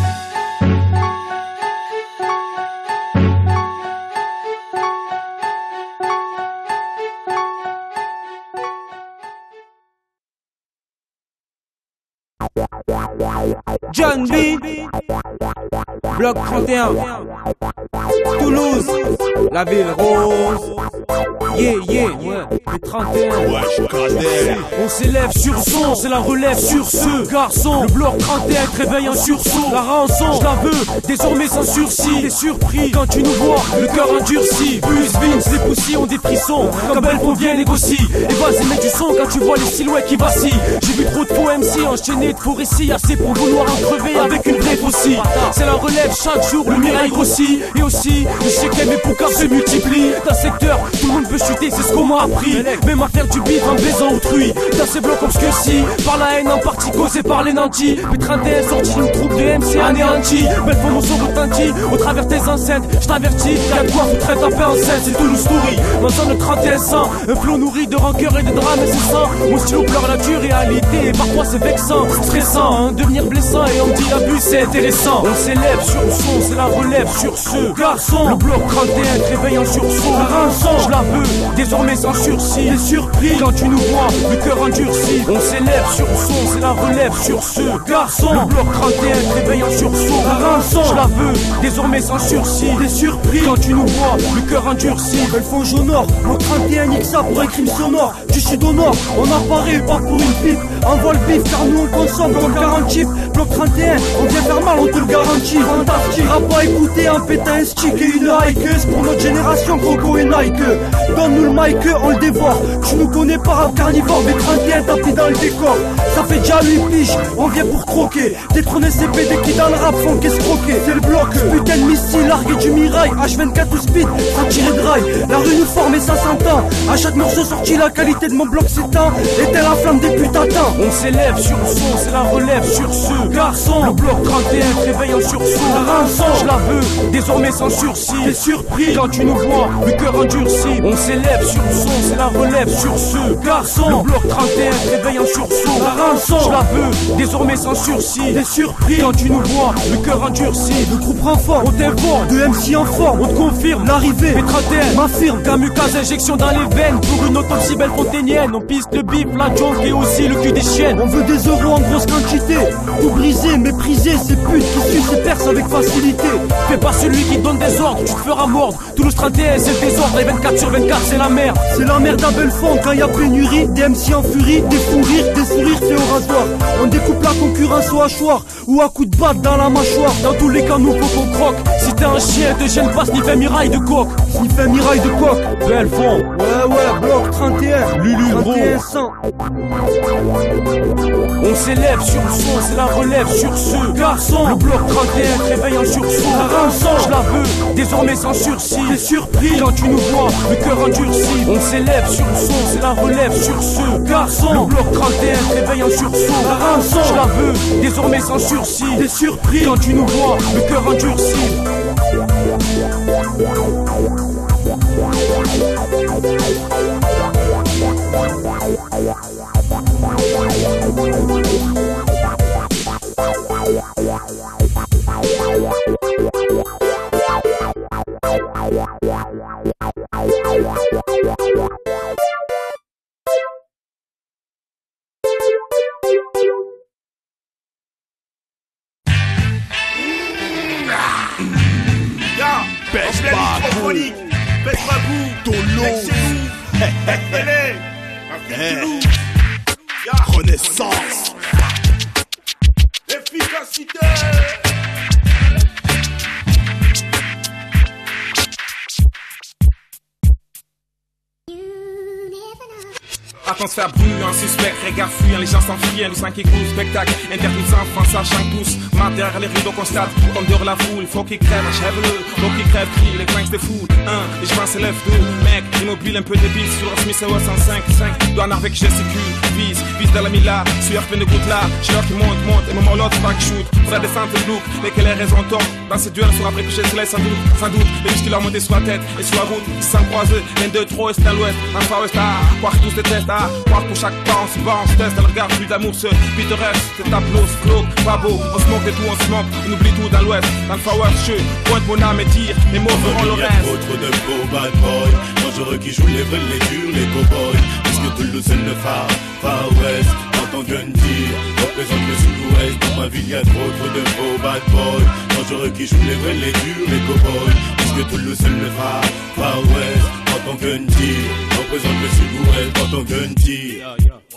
Speaker 24: John B, Bloc 31, Toulouse, la ville rose. Yeah, le 31.
Speaker 23: Ouais, je suis caractère.
Speaker 9: On s'élève sur son, c'est la relève sur ce garçon. Le bloc 31 te réveille un sursaut. La rançon, je la veux, désormais sans sursis. T'es surpris quand tu nous vois, le cœur endurci. Bus, Vince, les poussis ont des frissons. Quand Belfond vient négocie. Et vas-y, mets du son quand tu vois les silhouettes qui vacillent. J'ai vu trop de faux MC enchaînés de faux récits. Assez pour vouloir en crever avec une greffe aussi. C'est la relève chaque jour, le mirail grossit. Et aussi, le chèque et pour se multiplie. D'un secteur, tout le monde peut chuter, c'est ce qu'on m'a appris. Même à faire du bif en baisant autrui. Dans ces blocs obscurcis, par la haine en partie causée par les nantis. P31 sorti d'une troupe de MC anéantis. Belfond mon son retentit, au travers tes enceintes. Je t'avertis, y'a de quoi foutre ta paix enceinte. C'est Toulouse Story, dans zone 31 100. Un flot nourri de rancœur et de drame incessant. Mon stylo pleure la dure réalité, et parfois c'est vexant, stressant, hein, devenir blessant. Et on me dit l'abus c'est intéressant. On s'élève sur le son, c'est la relève sur ce garçon. Le bloc 31 te réveille en sursaut. La rançon, je la veux, désormais sans sursis. T'es surpris quand tu nous vois, le cœur endurci. On s'élève sur le son, c'est la relève sur ce garçon. Le bloc 31 te réveille en sursaut. La rançon, je la veux, désormais sans sursis. T'es surpris quand tu nous vois, le cœur endurci.
Speaker 11: Belfond j'honore, bloc 31 nique ça pour un crime sonore. Du sud au nord, on apparaît pas pour une pipe. Envoie le bif car nous on consomme comme 40 chips. Bloc 31, on vient faire mal, on te le garantit. Fantastique, à pas écouter en pétant un stick et une like. C'est pour notre génération, Croco et Nike. Donne-nous le mic, on le dévore. Tu nous connais pas, rap carnivore, mais 31 tapis dans le décor. Ça fait déjà 8 piges, on vient pour croquer. Détrôner ces PD qui dans le rap font qu'escroquer. C'est le bloc, putain de missile, largué du mirail. H24 ou speed, sans tirer de rail. La rue nous forme et ça s'entend. À chaque morceau sorti, la qualité de mon bloc s'étend. Éteins la flamme des putains.
Speaker 9: On s'élève sur le son, c'est la relève sur ce garçon. Le bloc 31 te réveille en sursaut. La rançon, je la veux, désormais sans sursis. T'es surpris quand tu nous vois, le cœur endurci. On s'élève sur le son, c'est la relève sur ce garçon. Le bloc 31 te réveille en sursaut. La rançon, je la veux, désormais sans sursis. T'es surpris quand tu nous vois, le cœur endurci.
Speaker 11: Le groupe renfort, on t'informe, de MC en forme, on te confirme l'arrivée.
Speaker 9: P31 m'affirme, kamikaze injection dans les veines. Pour une autopsie belle fontainienne, on piste le bif, la junk et aussi le cul des chiennes.
Speaker 11: On veut des euros en grosse quantité. Tout briser, mépriser, ces putes qui sucent et percent avec facilité.
Speaker 9: Fais pas celui qui donne des ordres, tu te feras mordre. Toulouse 31 c'est le désordre, et 24 sur 24 c'est la merde.
Speaker 11: C'est la merde à Belfond quand y a pénurie. Des MC en furie, des fous rires, des sourires faits au rasoir. On découpe la concurrence au hachoir. ou à coups de batte dans la mâchoire. Dans tous les cas, nous faut qu'on croque. Si t'es un chien, te gêne pas, sniff un mirail de coque. Sniff un mirail de coque. Belfond. Ouais, bloc 31. Lulu gros. 3100. On s'élève sur le son, c'est la relève sur ce garçon. Le bloc 31 te réveille en sursaut. La rançon, je la veux, désormais sans sursis. T'es surpris quand tu nous vois, le cœur endurci. On s'élève sur le son, c'est la relève sur ce garçon. Le bloc 31 te réveille en sursaut. La rançon, je la veux, désormais sans sursis. T'es surpris quand tu nous vois, le cœur endurci.
Speaker 3: Baisse la microphonique, baisse ma boue, ton lot,
Speaker 23: Renaissance,
Speaker 3: efficacité.
Speaker 1: Atmosphère brûlant, suspect, regard fuyant, les gens s'enfuient, le sang qui coule, spectacle, interdit aux enfants, ça chante tous. Mat derrière les rideaux constate, comme dehors la foule, faut qu'il crève, achève-le, faut qu'il crève, crie, les coins de fou. Les gens s'élèvent deux, mec, immobile un peu débile sur un Smith & Wesson 5, douane avec gesticule, vise dans la mila, sueur plein de gouttes là, chaleur qui monte, et moment l'autre, back shoot, pour la descente de look, lesquels les raisons tort, dans ces duels sur après coucher le soleil sans doute, les muscles leur monter sur la tête et sur la route, sans croiser, l'un d'eux trop est à l'ouest, un far ouest à, croire tous des tests à, croire pour chaque pas on se bat, on se teste, elle regarde plus d'amour, ce pittoresque, c'est tableau, c'est glauque, pas beau, on se moque de tout, on se moque, on oublie tout dans l'ouest, dans le far west, je pointe mon âme et tire, mes mots feront le reste.
Speaker 23: Trop de beaux bad boys, dangereux qui jouent les vrais, les durs, les cowboys, puisque tout le seul le far west, quand on gun tire, représente le sud-ouest, dans ma ville y'a trop de beaux bad boys, dangereux qui jouent les vrais, les durs, les cowboys, puisque tout le seul le far west, quand on gun tire, représente le sud-ouest, quand on gun tire.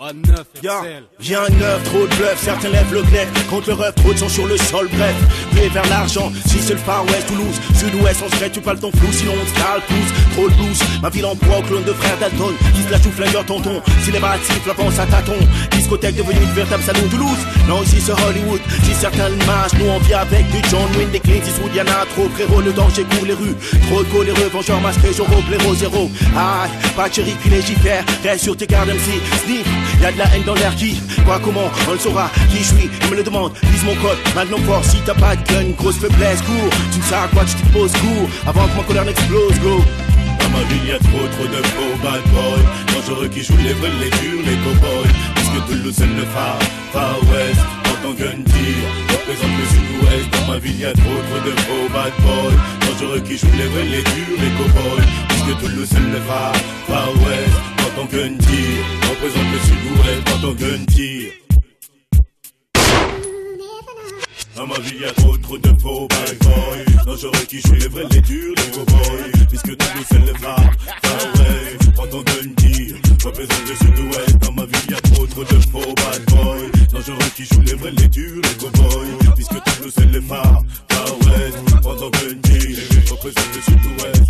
Speaker 7: Viens un neuf, trop de bluff, certains lèvent le glaive contre le rêve, trop de sang sur le sol, bref, pied vers l'argent, si c'est le Far West, Toulouse, Sud-Ouest, on se crée, tu parles ton flou, sinon on se cale, pousse, trop de blues, ma ville en bois, clone de frère Dalton, qui se la chouffe flingueur tonton, si les bâtiments la pensent à tâton, discothèque devenue une véritable salon, Toulouse, non ici c'est Hollywood, si certains le mâchent, nous on vit avec du John Wayne, des Clint Eastwood, y'en a trop, frérot, le danger court les rues, trop de coléreux, vengeurs masqués, j'aurai blaireau, zéro, aïe, pas de chéri, puis légifère, reste sur tes gardes MC, sniff, y'a de la haine dans l'air qui, quoi, comment, on le saura, qui je suis, il me le demande, lise mon code, maintenant fort, si t'as pas de gun, grosse faiblesse, cours, tu ne sais à quoi tu te poses, cours, avant que ma colère n'explose, go.
Speaker 23: Dans ma ville y'a trop de beaux bad boys, dangereux qui jouent les vrais, les durs, les cowboys, puisque Toulouse c'est le far west, quand on gun tire, représente le sud-ouest, dans ma ville y'a trop de beaux bad boys, dangereux qui jouent les vrais, les durs, les cowboys, puisque Toulouse c'est le far west, quand on gun tire, représente le sud-ouest, quand on gun tire. Dans ma vie y'a trop de faux bad boys, dangereux qui jouent les vrais, les durs, les cowboys, puisque Toulouse c'est le far west, quand on gun tire, représente le sud-ouest. Dans ma vie y'a trop de faux bad boys, dangereux qui jouent les vrais, les durs, les cowboys, puisque Toulouse c'est le far west, quand on gun tire, représente le sud-ouest.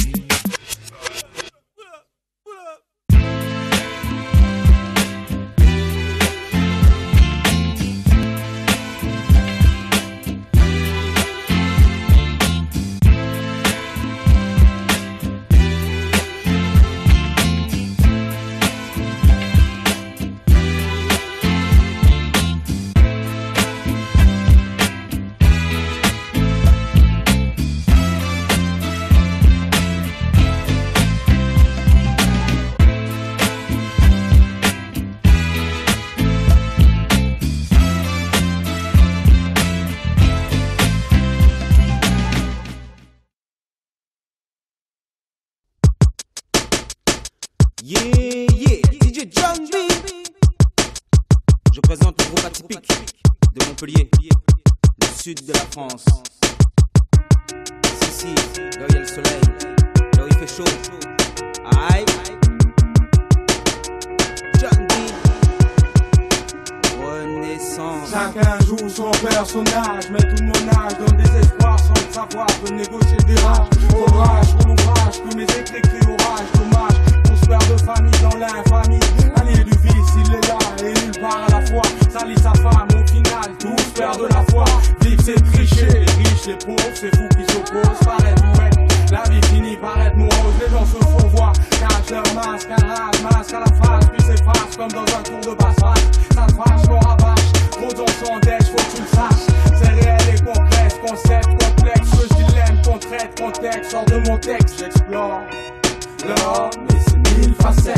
Speaker 24: Yeah, DJ John B. Je présente le groupe atypique de Montpellier, le sud de la France. Ici, là où il y a le soleil, là où il fait chaud. Aïe. John B. l'essence.
Speaker 12: Chacun joue son personnage, mais tout mon âge donne des espoirs sans le savoir, peut négocier des rages. Orage pour l'ouvrage, que mes écrits crient l'orage. Dommage pour ce père de famille dans l'infamie. Allié du vice, il est là et nulle part à la fois. Salit sa femme, au final, tous perdent de la foi. Vivre c'est tricher, les riches, les pauvres, c'est fou qui s'opposent, paraît ouais. La vie finit par être morose, les gens se font voir. Cachent leur masque, un masque à la face, puis s'effacent comme dans un tour de basse-face. Ça te fâche, qu'on rabâche, trop dans son dèche, faut que tu le saches. C'est réel et concret, concept complexe, que je dilemme, qu'on traite, contexte, sors de mon texte, j'explore l'homme et ses 1000 facettes.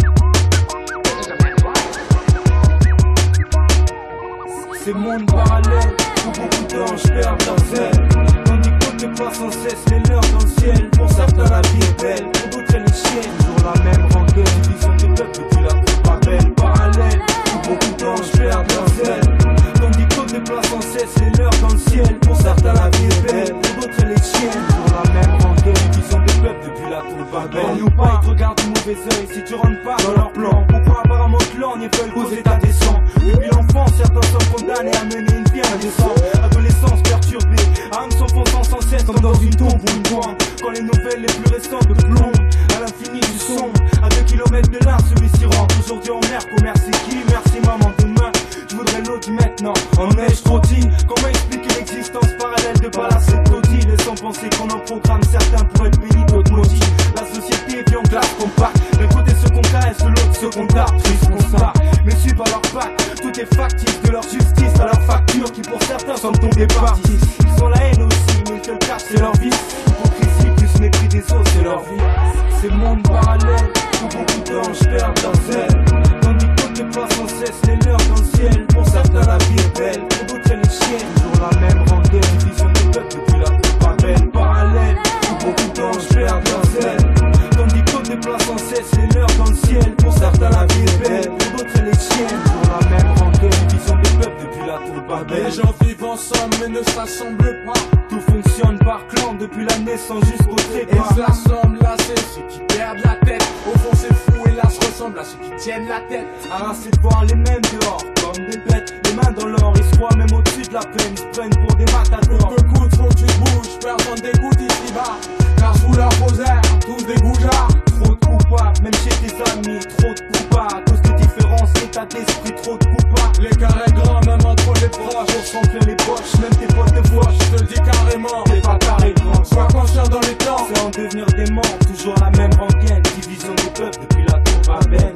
Speaker 12: Ces mondes parallèles, où beaucoup d'anges perdent leur zèle. Tandis qu'on ne pas sans cesse les leurs dans le ciel. Pour certains la vie est belle, pour d'autres elle est chienne. Toujours la même rengaine, vision des peuples depuis la plus pas belle. Parallèle, où beaucoup d'anges perdent leur zèle. Tandis qu'on ne pas sans cesse les leurs dans le ciel. Pour certains la vie est belle, pour d'autres elle est chienne. Toujours la même rengaine, vision des peuples depuis la plus pas belle. Ou pas, ils te regardent du mauvais oeil si tu rentres pas dans leur plan. Pourquoi apparemment que l'on y veulent causer ta descente. Depuis l'enfance, certains sont condamnés à mener une vie indécente. Adolescence perturbée, âme s'enfonçant sans cesse comme dans une tombe ou une bombe. Quand les nouvelles les plus récentes plombent à l'infini du sombre. À 2 kilomètres de là, celui-ci rentre. Aujourd'hui en mer, merci qui, merci maman demain. Je voudrais l'autre maintenant, en neige trottine. Comment expliquer l'existence parallèle de Palace et Toti? Laissant penser qu'on en programme certains pour être bénis, d'autres maudits. La société vit en glace compacte. D'un côté ceux qu'on caresse, de l'autre ceux qu'on tape. Triste constat, mais suivent à leur pack. Tout est factice, de leur justice à leur facture. Qui pour certains sont tombés partis. Ils sont la haine aussi, mais ils te le cachent, c'est leur vie. Hypocrisie plus mépris des autres, c'est leur vie. Ces mondes parallèles, où beaucoup d'anges perdent leur zèle. Tandis qu'on ne pas sans cesse les leurs dans le ciel. Pour certains la vie est belle, pour d'autres elle est chienne. Toujours la même rengaine, vision des peuples depuis la plus pas belle. Parallèle, où beaucoup d'anges perdent leur zèle. Tandis qu'on ne pas sans cesse les leurs dans le ciel. Pour certains la vie est belle, pour d'autres elle est chienne. Toujours la même rengaine, vision des peuples depuis la tour Babel. Les gens vivent ensemble mais ne s'assemblent pas. Tout fonctionne par clan depuis la naissance jusqu'au trépas. Et se l'assemblent là, c'est ceux qui perdent la tête. Au fond c'est fou et là se ressemblent à ceux qui tiennent la tête. Harassés de voir les mêmes dehors, comme des bêtes. Les mains dans l'or, ils se croient même au-dessus de la peine. Ils se prennent pour des matadors. Peu coûte, faut que tu te bouges, personne t'écoute ici-bas. Car sous leur rosaire, tous des goujards. Trop de coupables, même chez tes amis, trop de coupables. À cause de différences, l'état d'esprit, trop de coupables. L'écart est grand, même entre les proches. Pour s'emplir les poches, même tes potes te voient. Je te le dis carrément, t'es pas carré grand. Sois conscient dans les temps, c'est en devenir dément. Toujours la même rengaine, division des peuples depuis la tour Babel.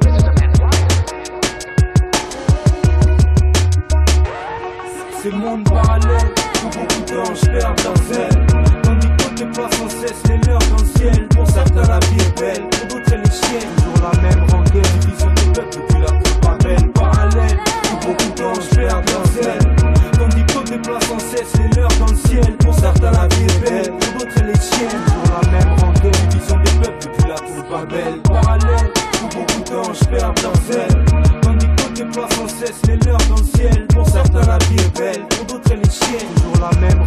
Speaker 12: Ces mondes parallèles, où beaucoup d'anges perdent leur zèle. Tandis qu'on ne pas sans cesse les leurs dans le ciel. Pour certains la vie est belle, pour d'autres elle est chienne. Toujours la même rengaine, vision des peuples depuis la tour Babel. Parallèle, où beaucoup d'anges perdent leur zèle. Tandis qu'on ne pas sans cesse les leurs dans le ciel. Pour certains la vie est belle, pour d'autres elle est chienne. Toujours la même rengaine, vision des peuples depuis la tour Babel. Parallèle, où beaucoup d'anges perdent leur zèle. Tandis qu'on ne pas sans cesse les leurs dans le ciel. Pour certains la vie est belle, pour d'autres elle est chienne. Toujours la même